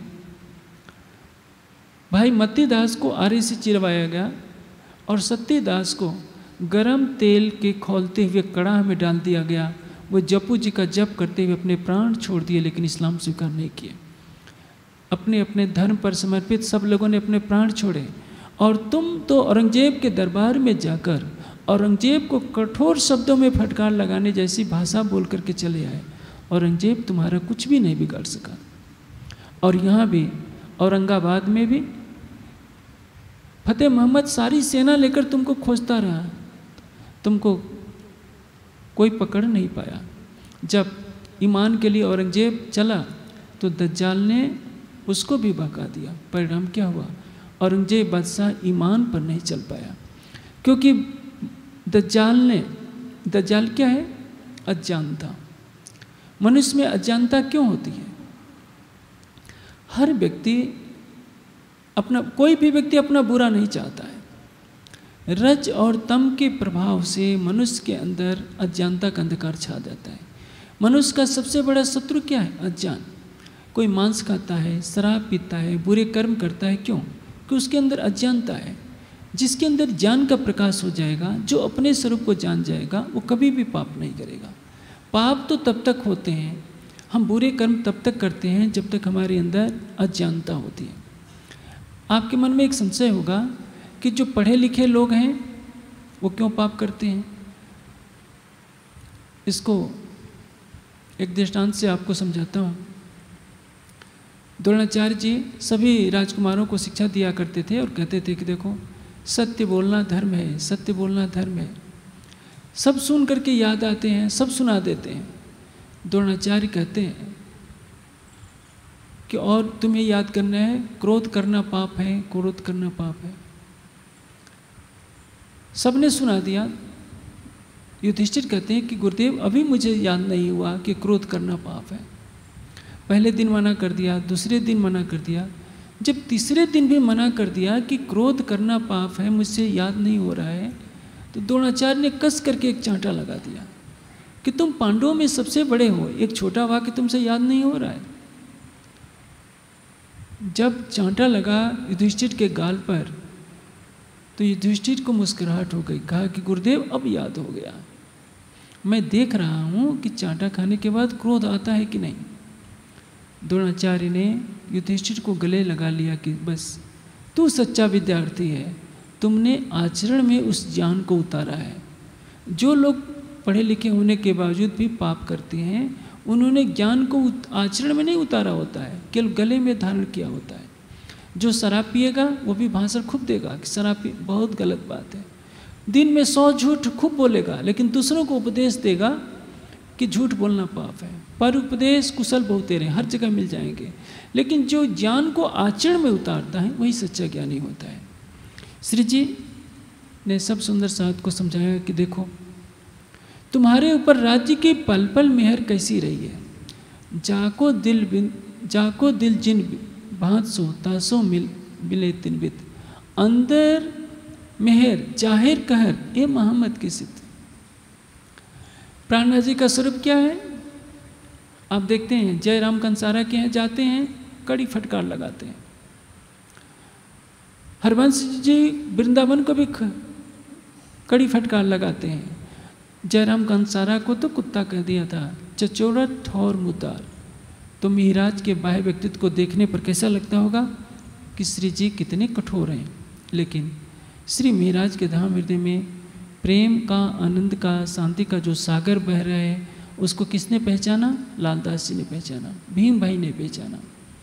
भाई मत्तीदास को आरे से चिरवाया गया और सत्तीदास को गरम तेल के खौलते हुए कड़ाह में डाल दिया गया। वो जपू जी का जप करते हुए अपने प्राण छोड़ दिए, लेकिन इस्लाम स्वीकार नहीं किए। अपने अपने धर्म पर समर्पित सब लोगों ने अपने प्राण छोड़े। और तुम तो औरंगजेब के दरबार में जाकर औरंगजेब को कठोर शब्दों में फटकार लगाने जैसी भाषा बोल करके चले आए। औरंगजेब तुम्हारा कुछ भी नहीं बिगाड़ सका। और यहाँ भी औरंगाबाद में भी फतेह मोहम्मद सारी सेना लेकर तुमको खोजता रहा, तुमको कोई पकड़ नहीं पाया। जब ईमान के लिए औरंगजेब चला तो दज्जाल ने उसको भी भगा दिया। परिणाम क्या हुआ? औरंगजेब बादशाह ईमान पर नहीं चल पाया, क्योंकि दज्जाल क्या है? अज्ञानता। मनुष्य में अज्ञानता क्यों होती है? हर व्यक्ति अपना, कोई भी व्यक्ति अपना बुरा नहीं चाहता है। रज और तम के प्रभाव से मनुष्य के अंदर अज्ञानता का अंधकार छा जाता है। मनुष्य का सबसे बड़ा शत्रु क्या है? अज्ञान। कोई मांस खाता है, शराब पीता है, बुरे कर्म करता है, क्यों? कि उसके अंदर अज्ञानता है। जिसके अंदर ज्ञान का प्रकाश हो जाएगा, जो अपने स्वरूप को जान जाएगा, वो कभी भी पाप नहीं करेगा। पाप तो तब तक होते हैं, हम बुरे कर्म तब तक करते हैं जब तक हमारे अंदर अज्ञानता होती है। आपके मन में एक संशय होगा कि जो पढ़े लिखे लोग हैं वो क्यों पाप करते हैं? इसको एक दृष्टांत से आपको समझाता हूँ। द्रोणाचार्य जी सभी राजकुमारों को शिक्षा दिया करते थे और कहते थे कि देखो, सत्य बोलना धर्म है, सत्य बोलना धर्म है। सब सुन करके याद आते हैं, सब सुना देते हैं। द्रोणाचार्य कहते हैं कि और तुम्हें याद करना है, क्रोध करना पाप है, क्रोध करना पाप है। सबने सुना दिया। युधिष्ठिर कहते हैं कि गुरुदेव अभी मुझे याद नहीं हुआ कि क्रोध करना पाप है। पहले दिन मना कर दिया, दूसरे दिन मना कर दिया, जब तीसरे दिन भी मना कर दिया कि क्रोध करना पाप है, मुझसे याद नहीं हो रहा है, तो द्रोणाचार्य ने कस करके एक चांटा लगा दिया कि तुम पांडवों में सबसे बड़े हो, एक छोटा वाक्य तुमसे याद नहीं हो रहा है। जब चांटा लगा युधिष्ठिर के गाल पर तो युधिष्ठिर को मुस्कुराहट हो गई, कहा कि गुरुदेव अब याद हो गया, मैं देख रहा हूँ कि चांटा खाने के बाद क्रोध आता है कि नहीं। द्रोणाचार्य ने युधिष्ठिर को गले लगा लिया कि बस तू सच्चा विद्यार्थी है, तुमने आचरण में उस ज्ञान को उतारा है। जो लोग पढ़े लिखे होने के बावजूद भी पाप करते हैं, उन्होंने ज्ञान को आचरण में नहीं उतारा होता है, केवल गले में धारण किया होता है। जो शराब पिएगा वो भी भाषण खूब देगा कि शराब पी बहुत गलत बात है, दिन में 100 झूठ खूब बोलेगा, लेकिन दूसरों को उपदेश देगा कि झूठ बोलना पाप है। पर उपदेश कुशल बहुतेरे हर जगह मिल जाएंगे, लेकिन जो ज्ञान को आचरण में उतारता है वही सच्चा ज्ञानी होता है। श्री जी ने सब सुंदर साथ को समझाया कि देखो तुम्हारे ऊपर राज्य की पल पल मेहर कैसी रही है। जाको दिल जिन भांत सो तासो मिले तिनबित, अंदर मेहर जाहिर कहर ए मोहम्मद की सिद्ध। प्राणनाथ जी का स्वरूप क्या है आप देखते हैं। जयराम कंसारा के यहाँ जाते हैं, कड़ी फटकार लगाते हैं। हरवंश जी वृंदावन को भी कड़ी फटकार लगाते हैं। जयराम कंसारा को तो कुत्ता कह दिया था, चचोरट और मुतार। तो मिहिराज के बाह्य व्यक्तित्व को देखने पर कैसा लगता होगा कि श्री जी कितने कठोर हैं, लेकिन श्री मिहिराज के धाम हृदय में प्रेम का, आनंद का, शांति का जो सागर बह रहा है, उसको किसने पहचाना? लालदास जी ने पहचाना, भीम भाई ने पहचाना।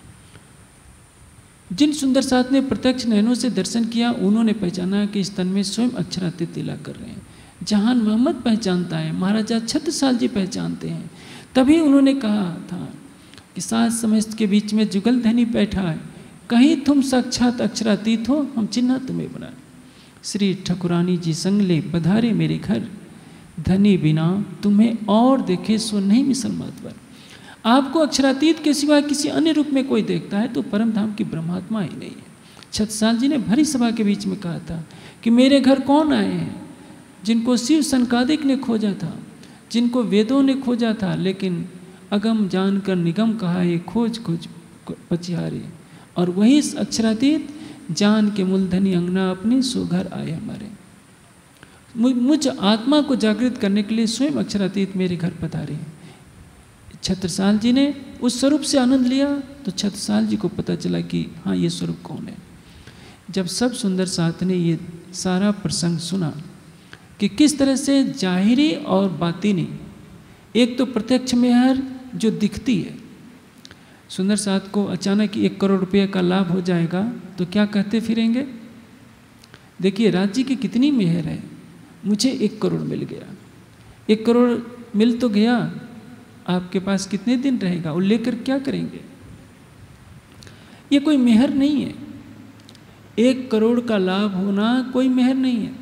जिन सुंदर साथ ने प्रत्यक्ष नयनों से दर्शन किया, उन्होंने पहचाना कि इस तन में स्वयं अक्षरातीत लीला कर रहे हैं। जहान मोहम्मद पहचानता है, महाराजा छत्रसाल जी पहचानते हैं। तभी उन्होंने कहा था कि सात समस्त के बीच में जुगलधनी बैठा है, कहीं तुम साक्षात अक्षरातीत हो, हम चिन्ह तुम्हें बनाए। श्री ठकुरानी जी संग ले पधारे मेरे घर, धनी बिना तुम्हें और देखे सो नहीं मिसल मातवर। आपको अक्षरातीत के सिवा किसी अन्य रूप में कोई देखता है तो परम धाम की ब्रह्मात्मा ही नहीं है। छत्रसाल जी ने भरी सभा के बीच में कहा था कि मेरे घर कौन आए हैं जिनको शिव सनकादिक ने खोजा था, जिनको वेदों ने खोजा था, लेकिन अगम जानकर निगम कहा है, खोज खोज पचिहारे। और वही अक्षरातीत जान के मूलधनी अंगना अपने सो घर आए हमारे। मुझ आत्मा को जागृत करने के लिए स्वयं अक्षरातीत मेरे घर पधारे। छत्रसाल जी ने उस स्वरूप से आनंद लिया तो छत्रसाल जी को पता चला कि हाँ ये स्वरूप कौन है। जब सब सुंदर साथ ने ये सारा प्रसंग सुना कि किस तरह से जाहिरी और बातिनी, एक तो प्रत्यक्ष मेहर जो दिखती है, सुंदर साथ को अचानक 1 करोड़ रुपये का लाभ हो जाएगा तो क्या कहते फिरेंगे? देखिए राज्य की कितनी मेहर है, मुझे 1 करोड़ मिल गया। 1 करोड़ मिल तो गया, आपके पास कितने दिन रहेगा और लेकर क्या करेंगे? ये कोई मेहर नहीं है। 1 करोड़ का लाभ होना कोई मेहर नहीं है।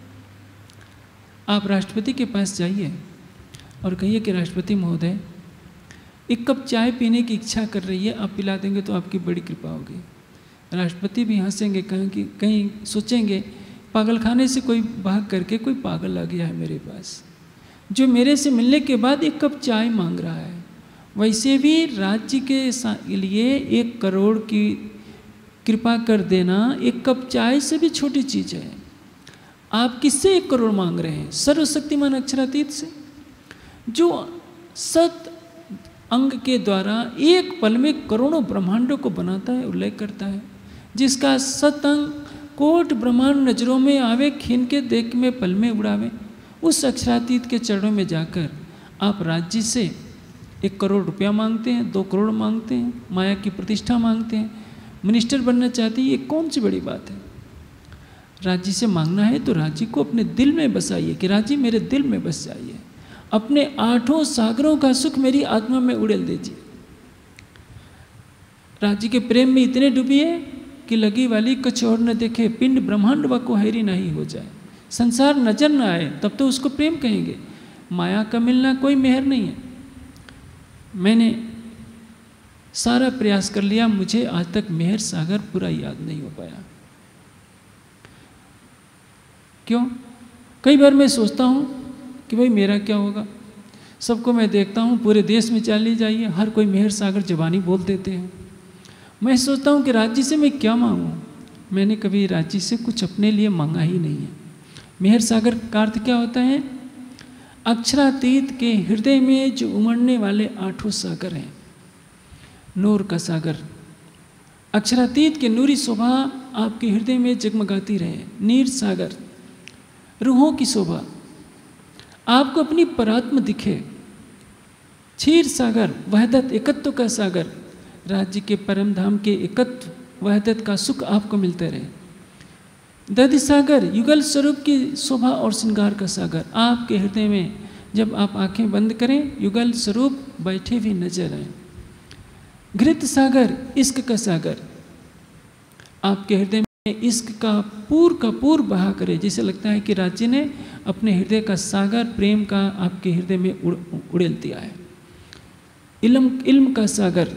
आप राष्ट्रपति के पास जाइए और कहिए कि राष्ट्रपति महोदय 1 कप चाय पीने की इच्छा कर रही है, आप पिला देंगे तो आपकी बड़ी कृपा होगी। राष्ट्रपति भी हंसेंगे, कहीं सोचेंगे पागलखाने से कोई भाग करके कोई पागल आ गया है मेरे पास, जो मेरे से मिलने के बाद 1 कप चाय मांग रहा है। वैसे भी राज्य के लिए 1 करोड़ की कृपा कर देना 1 कप चाय से भी छोटी चीज़ है। आप किससे 1 करोड़ मांग रहे हैं? सर्वशक्तिमान अक्षरातीत से, जो सत अंग के द्वारा एक पल में करोड़ों ब्रह्मांडों को बनाता है, उल्लेख करता है, जिसका सतअंग कोट ब्रह्मांड नजरों में आवे, खीन के देख में पल में उड़ावे। उस अक्षरातीत के चरणों में जाकर आप राज्य से 1 करोड़ रुपया मांगते हैं, 2 करोड़ मांगते हैं, माया की प्रतिष्ठा मांगते हैं, मिनिस्टर बनना चाहते हैं, ये कौन सी बड़ी बात है? राज्य से मांगना है तो राज्य को अपने दिल में बसाइए कि राज्य मेरे दिल में बस जाइए, अपने 8 सागरों का सुख मेरी आत्मा में उड़ेल दीजिए। राज्य के प्रेम में इतने डूबिए कि लगी वाली कुछ और न देखे, पिंड ब्रह्मांड व को हैरी नहीं हो जाए, संसार नजर न आए, तब तो उसको प्रेम कहेंगे। माया का मिलना कोई मेहर नहीं है। मैंने सारा प्रयास कर लिया, मुझे आज तक मेहर सागर पूरा याद नहीं हो पाया। क्यों? कई बार मैं सोचता हूँ कि भाई मेरा क्या होगा। सबको मैं देखता हूँ पूरे देश में चली जाइए, हर कोई मेहर सागर जबानी बोल देते हैं। मैं सोचता हूँ कि राज्य से मैं क्या मांगूँ। मैंने कभी राज्य से कुछ अपने लिए मांगा ही नहीं है। मेहर सागर का अर्थ क्या होता है? अक्षरातीत के हृदय में जो उमड़ने वाले 8 सागर हैं। नूर का सागर, अक्षरातीत के नूरी शोभा आपके हृदय में जगमगाती रहे। नीर सागर, रूहों की शोभा, आपको अपनी परात्म दिखे। क्षीर सागर, वहदत एकत्व का सागर, राज्य के परम धाम के एकत्व वहदत का सुख आपको मिलते रहे। दधि सागर, युगल स्वरूप की शोभा और श्रृंगार का सागर, आपके हृदय में जब आप आंखें बंद करें युगल स्वरूप बैठे भी नजर आए। घृत सागर, इश्क का सागर, आपके हृदय में इश्क का पूर बहा करे। जैसे लगता है कि राज्य ने अपने हृदय का सागर प्रेम का आपके हृदय में उड़ेल दिया है। इल्म का सागर,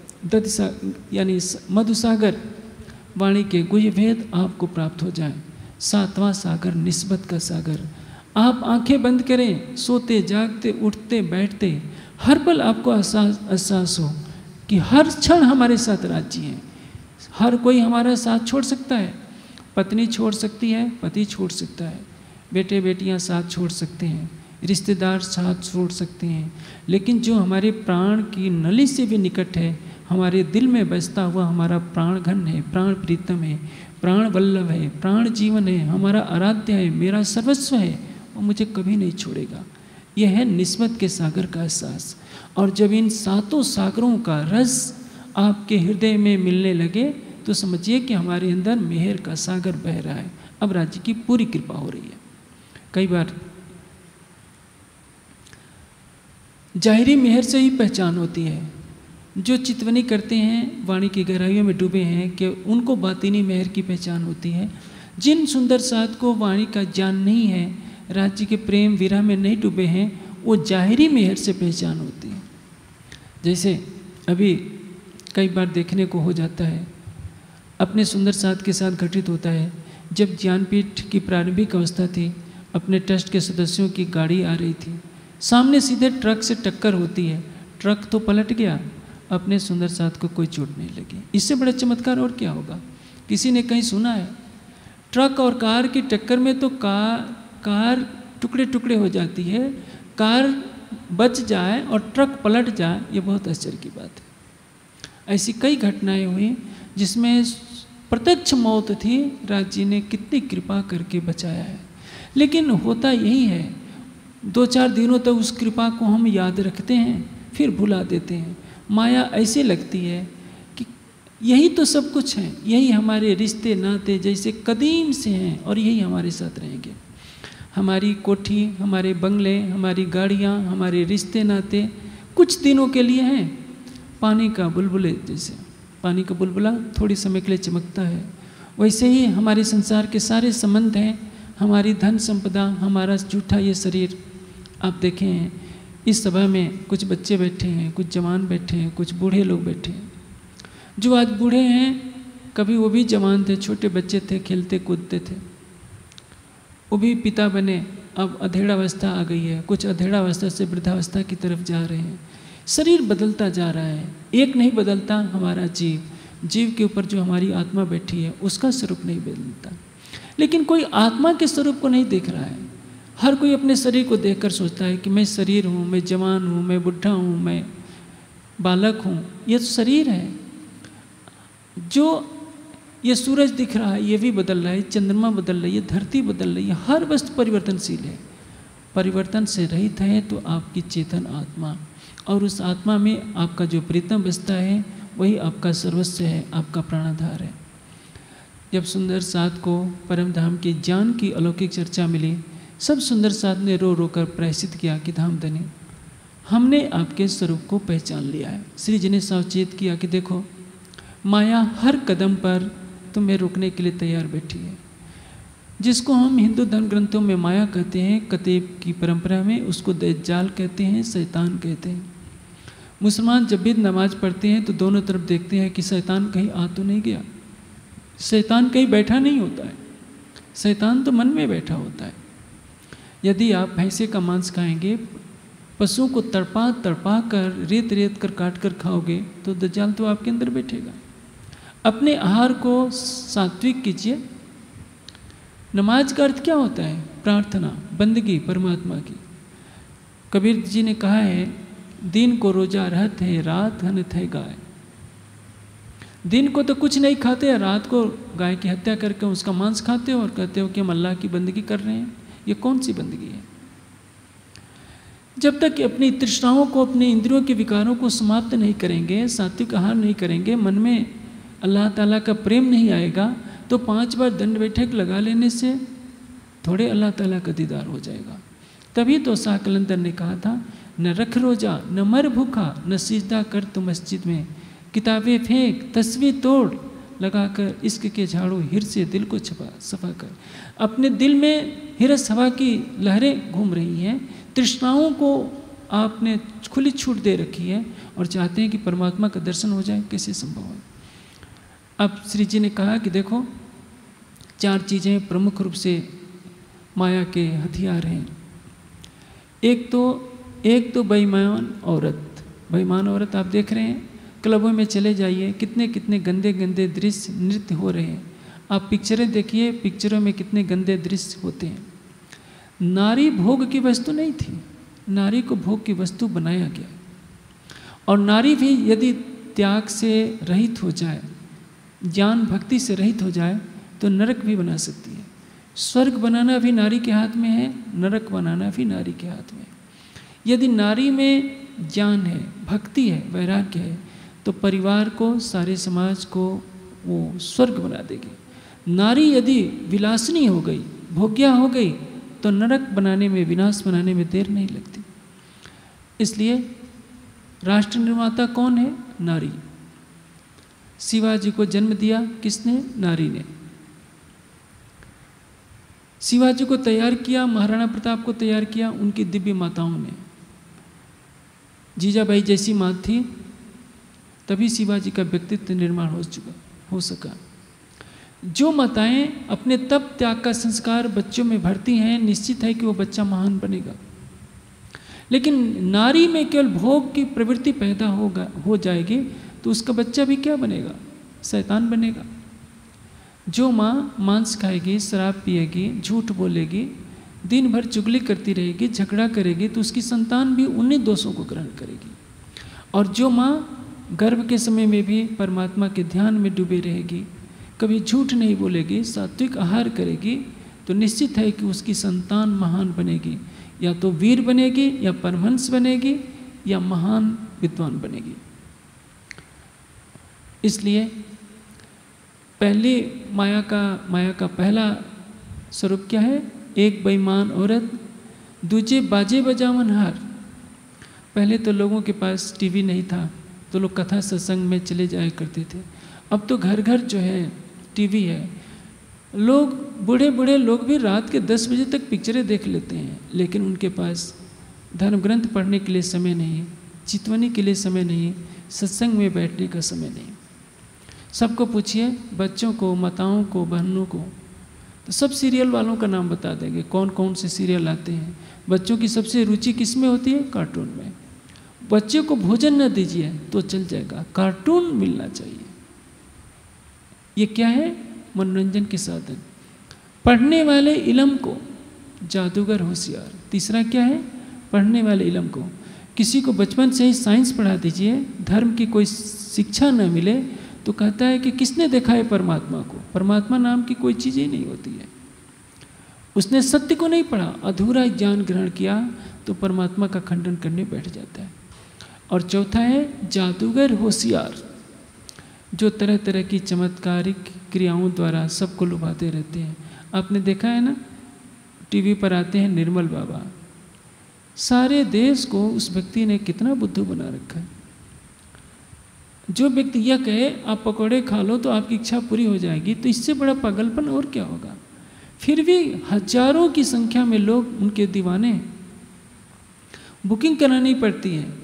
यानी मधुसागर, वाणी के गुह्य भेद आपको प्राप्त हो जाए। 7वां सागर, निस्बत का सागर, आप आंखें बंद करें, सोते जागते उठते बैठते हर पल आपको एहसास हो कि हर क्षण हमारे साथ राज्य है। हर कोई हमारा साथ छोड़ सकता है, पत्नी छोड़ सकती है, पति छोड़ सकता है, बेटे बेटियां साथ छोड़ सकते हैं, रिश्तेदार साथ छोड़ सकते हैं, लेकिन जो हमारे प्राण की नली से भी निकट है, हमारे दिल में बसता हुआ हमारा प्राण घन है, प्राण प्रीतम है, प्राण वल्लभ है, प्राण जीवन है, हमारा आराध्य है, मेरा सर्वस्व है, वो मुझे कभी नहीं छोड़ेगा। यह है निस्बत के सागर का एहसास। और जब इन 7 सागरों का रस आपके हृदय में मिलने लगे तो समझिए कि हमारे अंदर मेहर का सागर बह रहा है। अब राज्य की पूरी कृपा हो रही है। कई बार जाहिरी मेहर से ही पहचान होती है। जो चितवनी करते हैं, वाणी की गहराइयों में डूबे हैं, कि उनको बातिनी मेहर की पहचान होती है। जिन सुंदर साध को वाणी का ज्ञान नहीं है, राज्य के प्रेम विरह में नहीं डूबे हैं, वो जाहिरी मेहर से पहचान होती है। जैसे अभी कई बार देखने को हो जाता है, अपने सुंदर साथ के साथ घटित होता है। जब ज्ञानपीठ की प्रारंभिक अवस्था थी, अपने ट्रस्ट के सदस्यों की गाड़ी आ रही थी, सामने सीधे ट्रक से टक्कर होती है, ट्रक तो पलट गया, अपने सुंदर साथ को कोई चोट नहीं लगी। इससे बड़ा चमत्कार और क्या होगा? किसी ने कहीं सुना है? ट्रक और कार की टक्कर में तो कार टुकड़े टुकड़े हो जाती है, कार बच जाए और ट्रक पलट जाए, ये बहुत आश्चर्य की बात है। ऐसी कई घटनाएं हुई जिसमें प्रत्यक्ष मौत थी, राज्य ने कितनी कृपा करके बचाया है। लेकिन होता यही है, 2-4 दिनों तक उस कृपा को हम याद रखते हैं, फिर भुला देते हैं। माया ऐसी लगती है कि यही तो सब कुछ है, यही हमारे रिश्ते नाते जैसे कदीम से हैं और यही हमारे साथ रहेंगे। हमारी कोठी, हमारे बंगले, हमारी गाड़ियाँ, हमारे रिश्ते नाते कुछ दिनों के लिए हैं। पानी का बुलबुले जैसे, पानी का बुलबुला थोड़ी समय के लिए चमकता है, वैसे ही हमारे संसार के सारे संबंध हैं, हमारी धन संपदा, हमारा जूठा ये शरीर। आप देखें इस सभा में कुछ बच्चे बैठे हैं, कुछ जवान बैठे हैं, कुछ बूढ़े लोग बैठे हैं। जो आज बूढ़े हैं, कभी वो भी जवान थे, छोटे बच्चे थे, खेलते कूदते थे, वो भी पिता बने, अब अधेड़ावस्था आ गई है, कुछ अधेड़ावस्था से वृद्धावस्था की तरफ जा रहे हैं। शरीर बदलता जा रहा है, एक नहीं बदलता हमारा जीव के ऊपर जो हमारी आत्मा बैठी है उसका स्वरूप नहीं बदलता। लेकिन कोई आत्मा के स्वरूप को नहीं देख रहा है। हर कोई अपने शरीर को देखकर सोचता है कि मैं शरीर हूँ, मैं जवान हूँ, मैं बुढ़ा हूँ, मैं बालक हूँ। ये तो शरीर है। जो ये सूरज दिख रहा है ये भी बदल रहा है, चंद्रमा बदल रही है, धरती बदल रही है, हर वस्तु परिवर्तनशील है। परिवर्तन से रहित है तो आपकी चेतन आत्मा, और उस आत्मा में आपका जो प्रीतम बसता है वही आपका सर्वस्व है, आपका प्राणाधार है। जब सुंदर साथ को परम धाम के ज्ञान की अलौकिक चर्चा मिली, सब सुंदर साथ ने रो रो कर प्रायश्चित किया कि धामधनी, हमने आपके स्वरूप को पहचान लिया है। श्री जी ने सावचेत किया कि देखो, माया हर कदम पर तुम्हें रोकने के लिए तैयार बैठी है। जिसको हम हिंदू धर्म ग्रंथों में माया कहते हैं, कतेब की परंपरा में उसको दज्जाल कहते हैं, शैतान कहते हैं। मुसलमान जब भी नमाज पढ़ते हैं तो दोनों तरफ देखते हैं कि शैतान कहीं आ तो नहीं गया। शैतान कहीं बैठा नहीं होता है, शैतान तो मन में बैठा होता है। यदि आप भैंसे का मांस खाएंगे, पशुओं को तड़पा तड़पा कर रेत रेत कर काट कर खाओगे तो दज्जाल तो आपके अंदर बैठेगा। अपने आहार को सात्विक कीजिए। नमाज का अर्थ क्या होता है? प्रार्थना, बंदगी परमात्मा की। कबीर जी ने कहा है, दिन को रोजा रहत है, रात हनत है गाय। दिन को तो कुछ नहीं खाते, रात को गाय की हत्या करके उसका मांस खाते हो और कहते हो कि हम अल्लाह की बंदगी कर रहे हैं। ये कौन सी बंदगी है? जब तक अपनी तृष्णाओं को, अपने इंद्रियों के विकारों को समाप्त नहीं करेंगे, सात्विक आहार नहीं करेंगे, मन में अल्लाह ताला का प्रेम नहीं आएगा, तो 5 बार दंड बैठक लगा लेने से थोड़े अल्लाह ताला का दीदार हो जाएगा। तभी तो शाह कलंदर ने कहा था, न रख रोजा, न मर भूखा, न सिजदा कर तू मस्जिद में, किताबें फेंक, तस्वीर तोड़, लगाकर इश्क के झाड़ू हिर से दिल को सफा कर। अपने दिल में हिरस हवा की लहरें घूम रही हैं, तृष्णाओं को आपने खुली छूट दे रखी है और चाहते हैं कि परमात्मा का दर्शन हो जाए, कैसे संभव है? अब श्री जी ने कहा कि देखो, 4 चीज़ें प्रमुख रूप से माया के हथियार हैं। एक तो बेईमान औरत। बेईमान औरत आप देख रहे हैं, क्लबों में चले जाइए, कितने कितने गंदे गंदे दृश्य नृत्य हो रहे हैं। आप पिक्चरें देखिए, पिक्चरों में कितने गंदे दृश्य होते हैं। नारी भोग की वस्तु नहीं थी, नारी को भोग की वस्तु बनाया गया। और नारी भी यदि त्याग से रहित हो जाए, ज्ञान भक्ति से रहित हो जाए, तो नरक भी बना सकती है। स्वर्ग बनाना भी नारी के हाथ में है, नरक बनाना भी नारी के हाथ में है। यदि नारी में ज्ञान है, भक्ति है, वैराग्य है, तो परिवार को, सारे समाज को वो स्वर्ग बना देगी। नारी यदि विलासनी हो गई, भोग्या हो गई, तो नरक बनाने में, विनाश बनाने में देर नहीं लगती। इसलिए राष्ट्र निर्माता कौन है? नारी। शिवाजी को जन्म दिया किसने? नारी ने। शिवाजी को तैयार किया, महाराणा प्रताप को तैयार किया उनकी दिव्य माताओं ने। जीजाबाई जैसी माँ थी, तभी शिवाजी का व्यक्तित्व निर्माण हो सका। जो माताएं अपने तप त्याग का संस्कार बच्चों में भरती हैं, निश्चित है कि वो बच्चा महान बनेगा। लेकिन नारी में केवल भोग की प्रवृत्ति पैदा हो जाएगी तो उसका बच्चा भी क्या बनेगा? शैतान बनेगा। जो माँ मांस खाएगी, शराब पिएगी, झूठ बोलेगी, दिन भर चुगली करती रहेगी, झगड़ा करेगी, तो उसकी संतान भी उन्हीं दोषों को ग्रहण करेगी। और जो माँ गर्भ के समय में भी परमात्मा के ध्यान में डूबे रहेगी, कभी झूठ नहीं बोलेगी, सात्विक आहार करेगी, तो निश्चित है कि उसकी संतान महान बनेगी। या तो वीर बनेगी, या परमहंस बनेगी, या महान विद्वान बनेगी। इसलिए पहली माया का पहला स्वरूप क्या है? एक बेईमान औरत, दूजे बाजे बजावन हार। पहले तो लोगों के पास टीवी नहीं था, तो लोग कथा सत्संग में चले जाया करते थे। अब तो घर घर जो है टीवी है। लोग, बूढ़े बूढ़े लोग भी रात के 10 बजे तक पिक्चरें देख लेते हैं, लेकिन उनके पास धर्म ग्रंथ पढ़ने के लिए समय नहीं, चितवनी के लिए समय नहीं, सत्संग में बैठने का समय नहीं। सबको पूछिए, बच्चों को, माताओं को, बहनों को, तो सब सीरियल वालों का नाम बता देंगे, कौन कौन से सीरियल आते हैं। बच्चों की सबसे रुचि किस में होती है? कार्टून में। बच्चे को भोजन न दीजिए तो चल जाएगा, कार्टून मिलना चाहिए। ये क्या है? मनोरंजन के साधन। पढ़ने वाले इल्म को जादूगर होशियार। तीसरा क्या है? पढ़ने वाले इल्म को, किसी को बचपन से ही साइंस पढ़ा दीजिए, धर्म की कोई शिक्षा न मिले, तो कहता है कि किसने देखा है परमात्मा को? परमात्मा नाम की कोई चीज़ ही नहीं होती है। उसने सत्य को नहीं पढ़ा, अधूरा ज्ञान ग्रहण किया, तो परमात्मा का खंडन करने बैठ जाता है। और चौथा है जादूगर होशियार, जो तरह तरह की चमत्कारिक क्रियाओं द्वारा सबको लुभाते रहते हैं। आपने देखा है ना, टीवी पर आते हैं निर्मल बाबा, सारे देश को उस व्यक्ति ने कितना बुद्धू बना रखा है। जो व्यक्ति यह कहे आप पकौड़े खा लो तो आपकी इच्छा पूरी हो जाएगी, तो इससे बड़ा पागलपन और क्या होगा। फिर भी हजारों की संख्या में लोग उनके दीवाने हैं। बुकिंग करानी पड़ती है।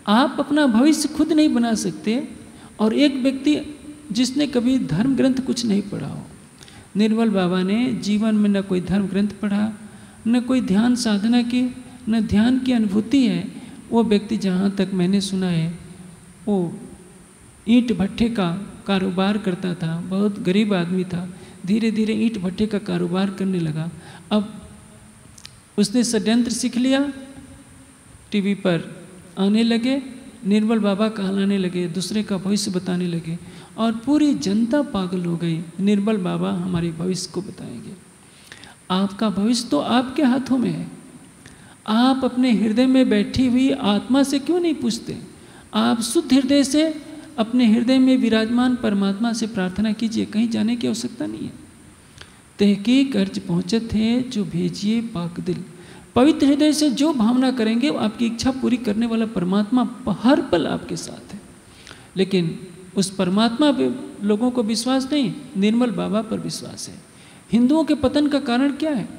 आप अपना भविष्य खुद नहीं बना सकते। और एक व्यक्ति जिसने कभी धर्म ग्रंथ कुछ नहीं पढ़ा हो, निर्मल बाबा ने जीवन में न कोई धर्म ग्रंथ पढ़ा, न कोई ध्यान साधना की, न ध्यान की अनुभूति है, वो व्यक्ति जहाँ तक मैंने सुना है वो ईंट भट्ठे का कारोबार करता था, बहुत गरीब आदमी था, धीरे धीरे ईंट भट्ठे का कारोबार करने लगा। अब उसने षड्यंत्र सीख लिया, टीवी पर आने लगे, निर्मल बाबा कहलाने लगे, दूसरे का भविष्य बताने लगे और पूरी जनता पागल हो गई। निर्मल बाबा हमारे भविष्य को बताएंगे। आपका भविष्य तो आपके हाथों में है। आप अपने हृदय में बैठी हुई आत्मा से क्यों नहीं पूछते? आप शुद्ध हृदय से अपने हृदय में विराजमान परमात्मा से प्रार्थना कीजिए, कहीं जाने की आवश्यकता नहीं है। तहकीक अर्ज पहुँचत थे जो भेजिए पाक दिल। पवित्र हृदय से जो भावना करेंगे वो आपकी इच्छा पूरी करने वाला परमात्मा हर पल आपके साथ है। लेकिन उस परमात्मा पे लोगों को विश्वास नहीं, निर्मल बाबा पर विश्वास है। हिंदुओं के पतन का कारण क्या है?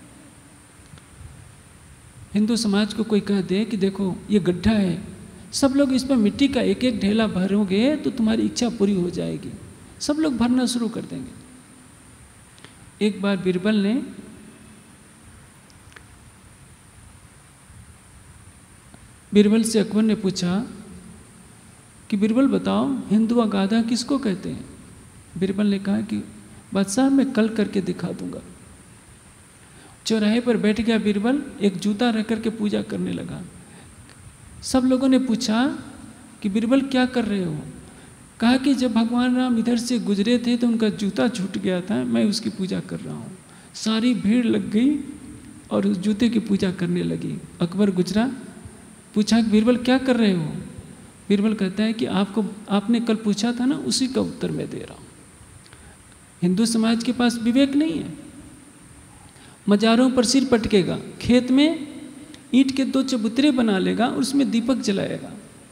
हिंदू समाज को कोई कह दे कि देखो ये गड्ढा है, सब लोग इस पर मिट्टी का एक एक ढेला भरोगे तो तुम्हारी इच्छा पूरी हो जाएगी, सब लोग भरना शुरू कर देंगे। एक बार बीरबल ने बीरबल से अकबर ने पूछा कि बीरबल बताओ हिंदू अगाधा किसको कहते हैं? बीरबल ने कहा कि बादशाह मैं कल करके दिखा दूंगा। चौराहे पर बैठ गया बीरबल, एक जूता रख करके पूजा करने लगा। सब लोगों ने पूछा कि बीरबल क्या कर रहे हो? कहा कि जब भगवान राम इधर से गुजरे थे तो उनका जूता छूट गया था, मैं उसकी पूजा कर रहा हूँ। सारी भीड़ लग गई और उस जूते की पूजा करने लगी। अकबर गुजरा, पूछा कि बीरबल क्या कर रहे हो? बीरबल कहता है कि आपने कल पूछा था ना, उसी का उत्तर मैं दे रहा हूँ। हिंदू समाज के पास विवेक नहीं है, मजारों पर सिर पटकेगा, खेत में ईंट के 2 चबूतरे बना लेगा और उसमें दीपक जलाएगा।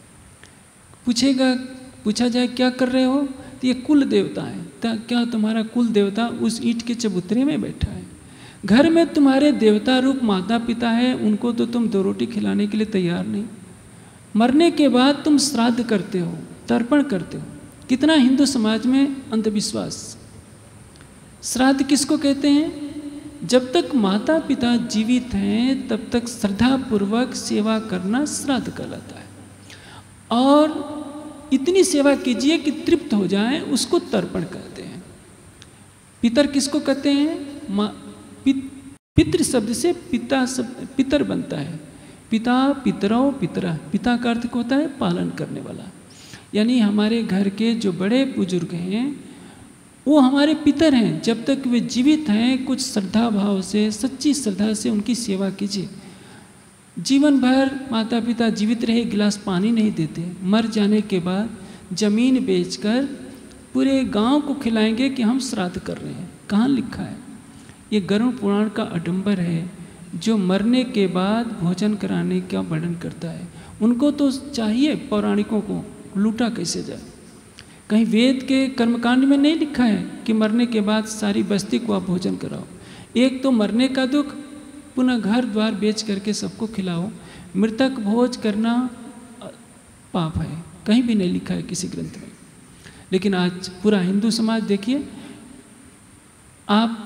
पूछा जाए क्या कर रहे हो तो ये कुल देवता है। क्या तुम्हारा कुल देवता उस ईंट के चबूतरे में बैठा है? घर में तुम्हारे देवता रूप माता पिता है, उनको तो तुम 2 रोटी खिलाने के लिए तैयार नहीं। मरने के बाद तुम श्राद्ध करते हो, तर्पण करते हो। कितना हिंदू समाज में अंधविश्वास। श्राद्ध किसको कहते हैं? जब तक माता पिता जीवित हैं तब तक श्रद्धापूर्वक सेवा करना श्राद्ध कहलाता है। और इतनी सेवा कीजिए कि तृप्त हो जाए, उसको तर्पण कहते हैं। पितर किसको कहते हैं? पितृ शब्द से पिता शब्द पितर बनता है। पिता, पितरो, पितरा। पिता का अर्थ होता है पालन करने वाला। यानी हमारे घर के जो बड़े बुजुर्ग हैं वो हमारे पितर हैं। जब तक वे जीवित हैं कुछ श्रद्धा भाव से, सच्ची श्रद्धा से उनकी सेवा कीजिए। जीवन भर माता पिता जीवित रहे, गिलास पानी नहीं देते, मर जाने के बाद जमीन बेचकर पूरे गांव को खिलाएंगे कि हम श्राद्ध कर रहे हैं। कहाँ लिखा है? ये गरुड़ पुराण का अडंबर है जो मरने के बाद भोजन कराने का वर्णन करता है। उनको तो चाहिए पौराणिकों को लूटा कैसे जाए। कहीं वेद के कर्मकांड में नहीं लिखा है कि मरने के बाद सारी बस्ती को आप भोजन कराओ। एक तो मरने का दुख, पुनः घर द्वार बेच करके सबको खिलाओ। मृतक भोज करना पाप है, कहीं भी नहीं लिखा है किसी ग्रंथ में। लेकिन आज पूरा हिंदू समाज देखिए, आप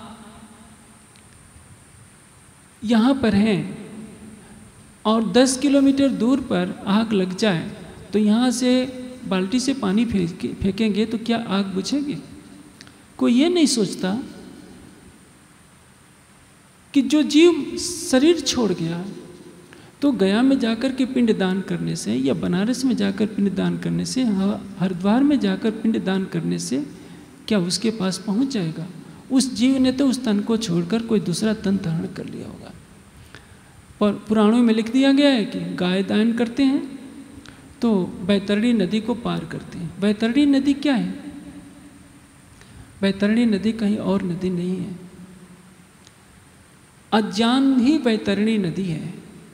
यहाँ पर हैं और 10 किलोमीटर दूर पर आग लग जाए तो यहाँ से बाल्टी से पानी फेंकेंगे तो क्या आग बुझेगी? कोई ये नहीं सोचता कि जो जीव शरीर छोड़ गया तो गया में जाकर के पिंड दान करने से या बनारस में जाकर पिंड दान करने से, हरिद्वार में जाकर पिंड दान करने से क्या उसके पास पहुंच जाएगा? उस जीव ने तो उस तन को छोड़कर कोई दूसरा तन धारण कर लिया होगा। पर पुराणों में लिख दिया गया है कि गाय दान करते हैं तो बैतरणी नदी को पार करते हैं। बैतरणी नदी क्या है? बैतरणी नदी कहीं और नदी नहीं है, अज्ञान ही बैतरणी नदी है।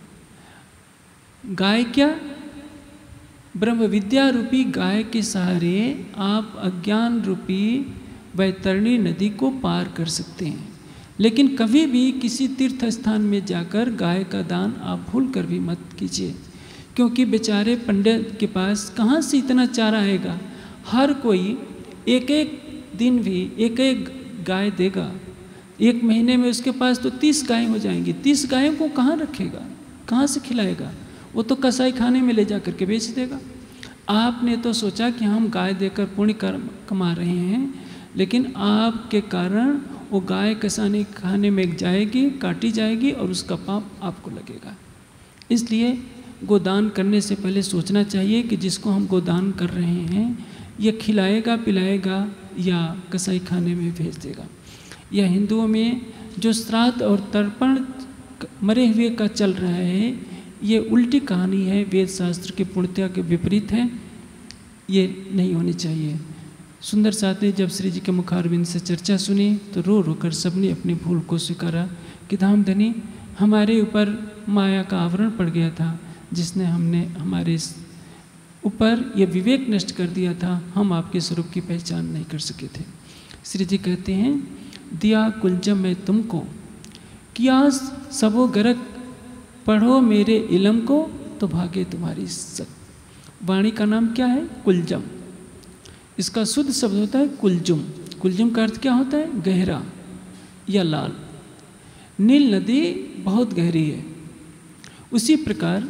गाय क्या? ब्रह्म विद्या रूपी गाय के सहारे आप अज्ञान रूपी बैतरणी नदी को पार कर सकते हैं। लेकिन कभी भी किसी तीर्थ स्थान में जाकर गाय का दान आप भूल कर भी मत कीजिए। क्योंकि बेचारे पंडित के पास कहाँ से इतना चारा आएगा। हर कोई एक एक दिन भी एक एक गाय देगा, 1 महीने में उसके पास तो 30 गायें हो जाएंगी। 30 गायों को कहाँ रखेगा, कहाँ से खिलाएगा? वो तो कसाई खाने में ले जा कर के बेच देगा। आपने तो सोचा कि हम गाय देकर पुण्य कमा रहे हैं, लेकिन आपके कारण वो गाय कसाई खाने में जाएगी, काटी जाएगी और उसका पाप आपको लगेगा। इसलिए गोदान करने से पहले सोचना चाहिए कि जिसको हम गोदान कर रहे हैं ये खिलाएगा पिलाएगा या कसाई खाने में भेज देगा। या हिंदुओं में जो श्राद्ध और तर्पण मरे हुए का चल रहा है, ये उल्टी कहानी है, वेद शास्त्र के पूर्णतया के विपरीत है, ये नहीं होनी चाहिए। सुंदर साथ ने जब श्री जी के मुखारविंद से चर्चा सुनी तो रो रो कर सबने अपनी भूल को स्वीकारा कि धामधनी हमारे ऊपर माया का आवरण पड़ गया था, जिसने हमारे ऊपर ये विवेक नष्ट कर दिया था, हम आपके स्वरूप की पहचान नहीं कर सके थे। श्री जी कहते हैं, दिया कुलजम मैं तुमको, किया सबो गरक, पढ़ो मेरे इलम को तो भागे तुम्हारी सक। वाणी का नाम क्या है? कुलजम। इसका शुद्ध शब्द होता है कुलजुम। कुलजुम का अर्थ क्या होता है? गहरा या लाल। नील नदी बहुत गहरी है। उसी प्रकार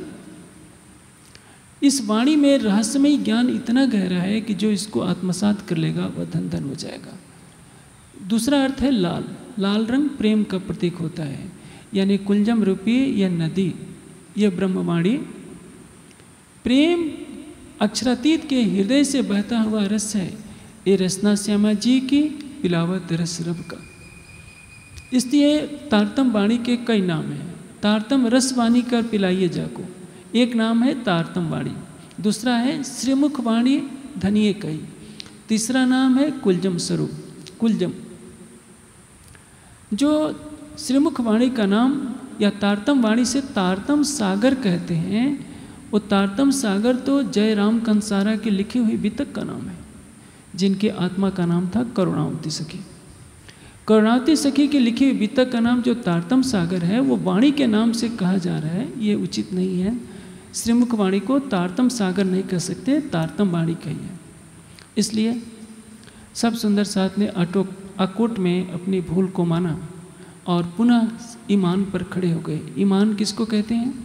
इस वाणी में रहस्यमय ज्ञान इतना गहरा है कि जो इसको आत्मसात कर लेगा वह धन धन हो जाएगा। दूसरा अर्थ है लाल। लाल रंग प्रेम का प्रतीक होता है, यानी कुलजम रूपी यह नदी, यह ब्रह्मवाणी प्रेम अक्षरातीत के हृदय से बहता हुआ रस है। ये रसना श्यामा जी की पिलावत रस रब का। इसलिए तारतम वाणी के कई नाम हैं। तारतम रस वाणी कर पिलाइए जाको, एक नाम है तारतम वाणी। दूसरा है श्रीमुख वाणी धनिये कही। तीसरा नाम है कुलजम स्वरूप। कुलजम जो श्रीमुख वाणी का नाम या तारतम वाणी से तारतम सागर कहते हैं, वो तारतम सागर तो जय राम कंसारा की लिखी हुई वितक का नाम है, जिनके आत्मा का नाम था करुणावती सखी। करुणावती सखी की लिखी हुई वितक का नाम जो तारतम सागर है, वो वाणी के नाम से कहा जा रहा है, ये उचित नहीं है। श्रीमुख वाणी को तारतम सागर नहीं कह सकते, तारतम वाणी कहिए। इसलिए सब सुंदर साथ ने अकोट में अपनी भूल को माना और पुनः ईमान पर खड़े हो गए। ईमान किसको कहते हैं?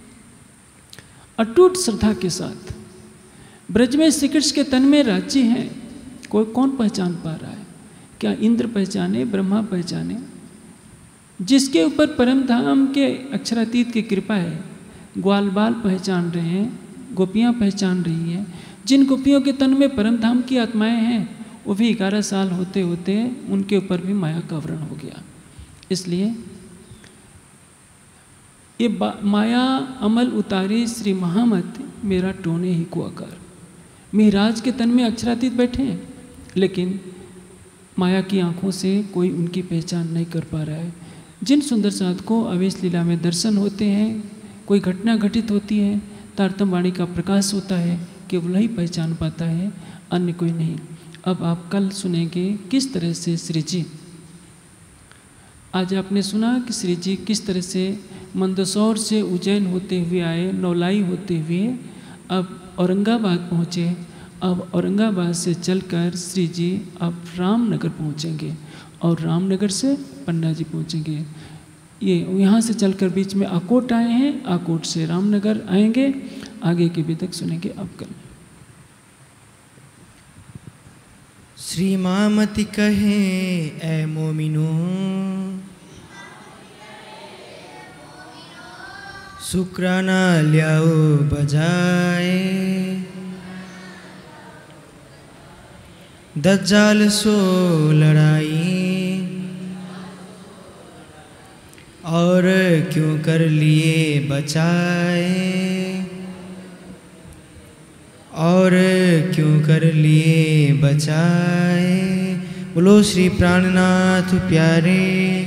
अटूट श्रद्धा के साथ। ब्रज में श्री कृष्ण के तन में राज्य है, कोई कौन पहचान पा रहा है? क्या इंद्र पहचाने, ब्रह्मा पहचाने? जिसके ऊपर परम धाम के अक्षरातीत की कृपा है, ग्वाल बाल पहचान रहे हैं, गोपियाँ पहचान रही हैं। जिन गोपियों के तन में परम धाम की आत्माएं हैं, वो भी 11 साल होते होते उनके ऊपर भी माया का आवरण हो गया। इसलिए ये माया अमल उतारी श्री महामत मेरा टोने ही को आकार। मिहराज के तन में अक्षरातीत बैठे हैं, लेकिन माया की आंखों से कोई उनकी पहचान नहीं कर पा रहा है। जिन सुंदर साध को अवेश लीला में दर्शन होते हैं, कोई घटना घटित होती है, तारतम वाणी का प्रकाश होता है, केवल ही पहचान पाता है, अन्य कोई नहीं। अब आप कल सुनेंगे किस तरह से श्री जी, आज आपने सुना कि श्री जी किस तरह से मंदसौर से उज्जैन होते हुए आए, नौलाई होते हुए अब औरंगाबाद पहुँचे। अब औरंगाबाद से चलकर श्री जी अब रामनगर पहुँचेंगे और रामनगर से पन्ना जी पहुँचेंगे। ये यहाँ से चलकर बीच में आकोट आए हैं, आकोट से रामनगर आएंगे। आगे की विधक सुनेंगे अब कल। श्री मामति कहे ऐ मोमिनो, शुक्राना ल्याओ बजाए, दज्जाल सो लड़ाई, और क्यों कर लिए बचाए, और क्यों कर लिए बचाए। बोलो श्री प्राणनाथ प्यारे।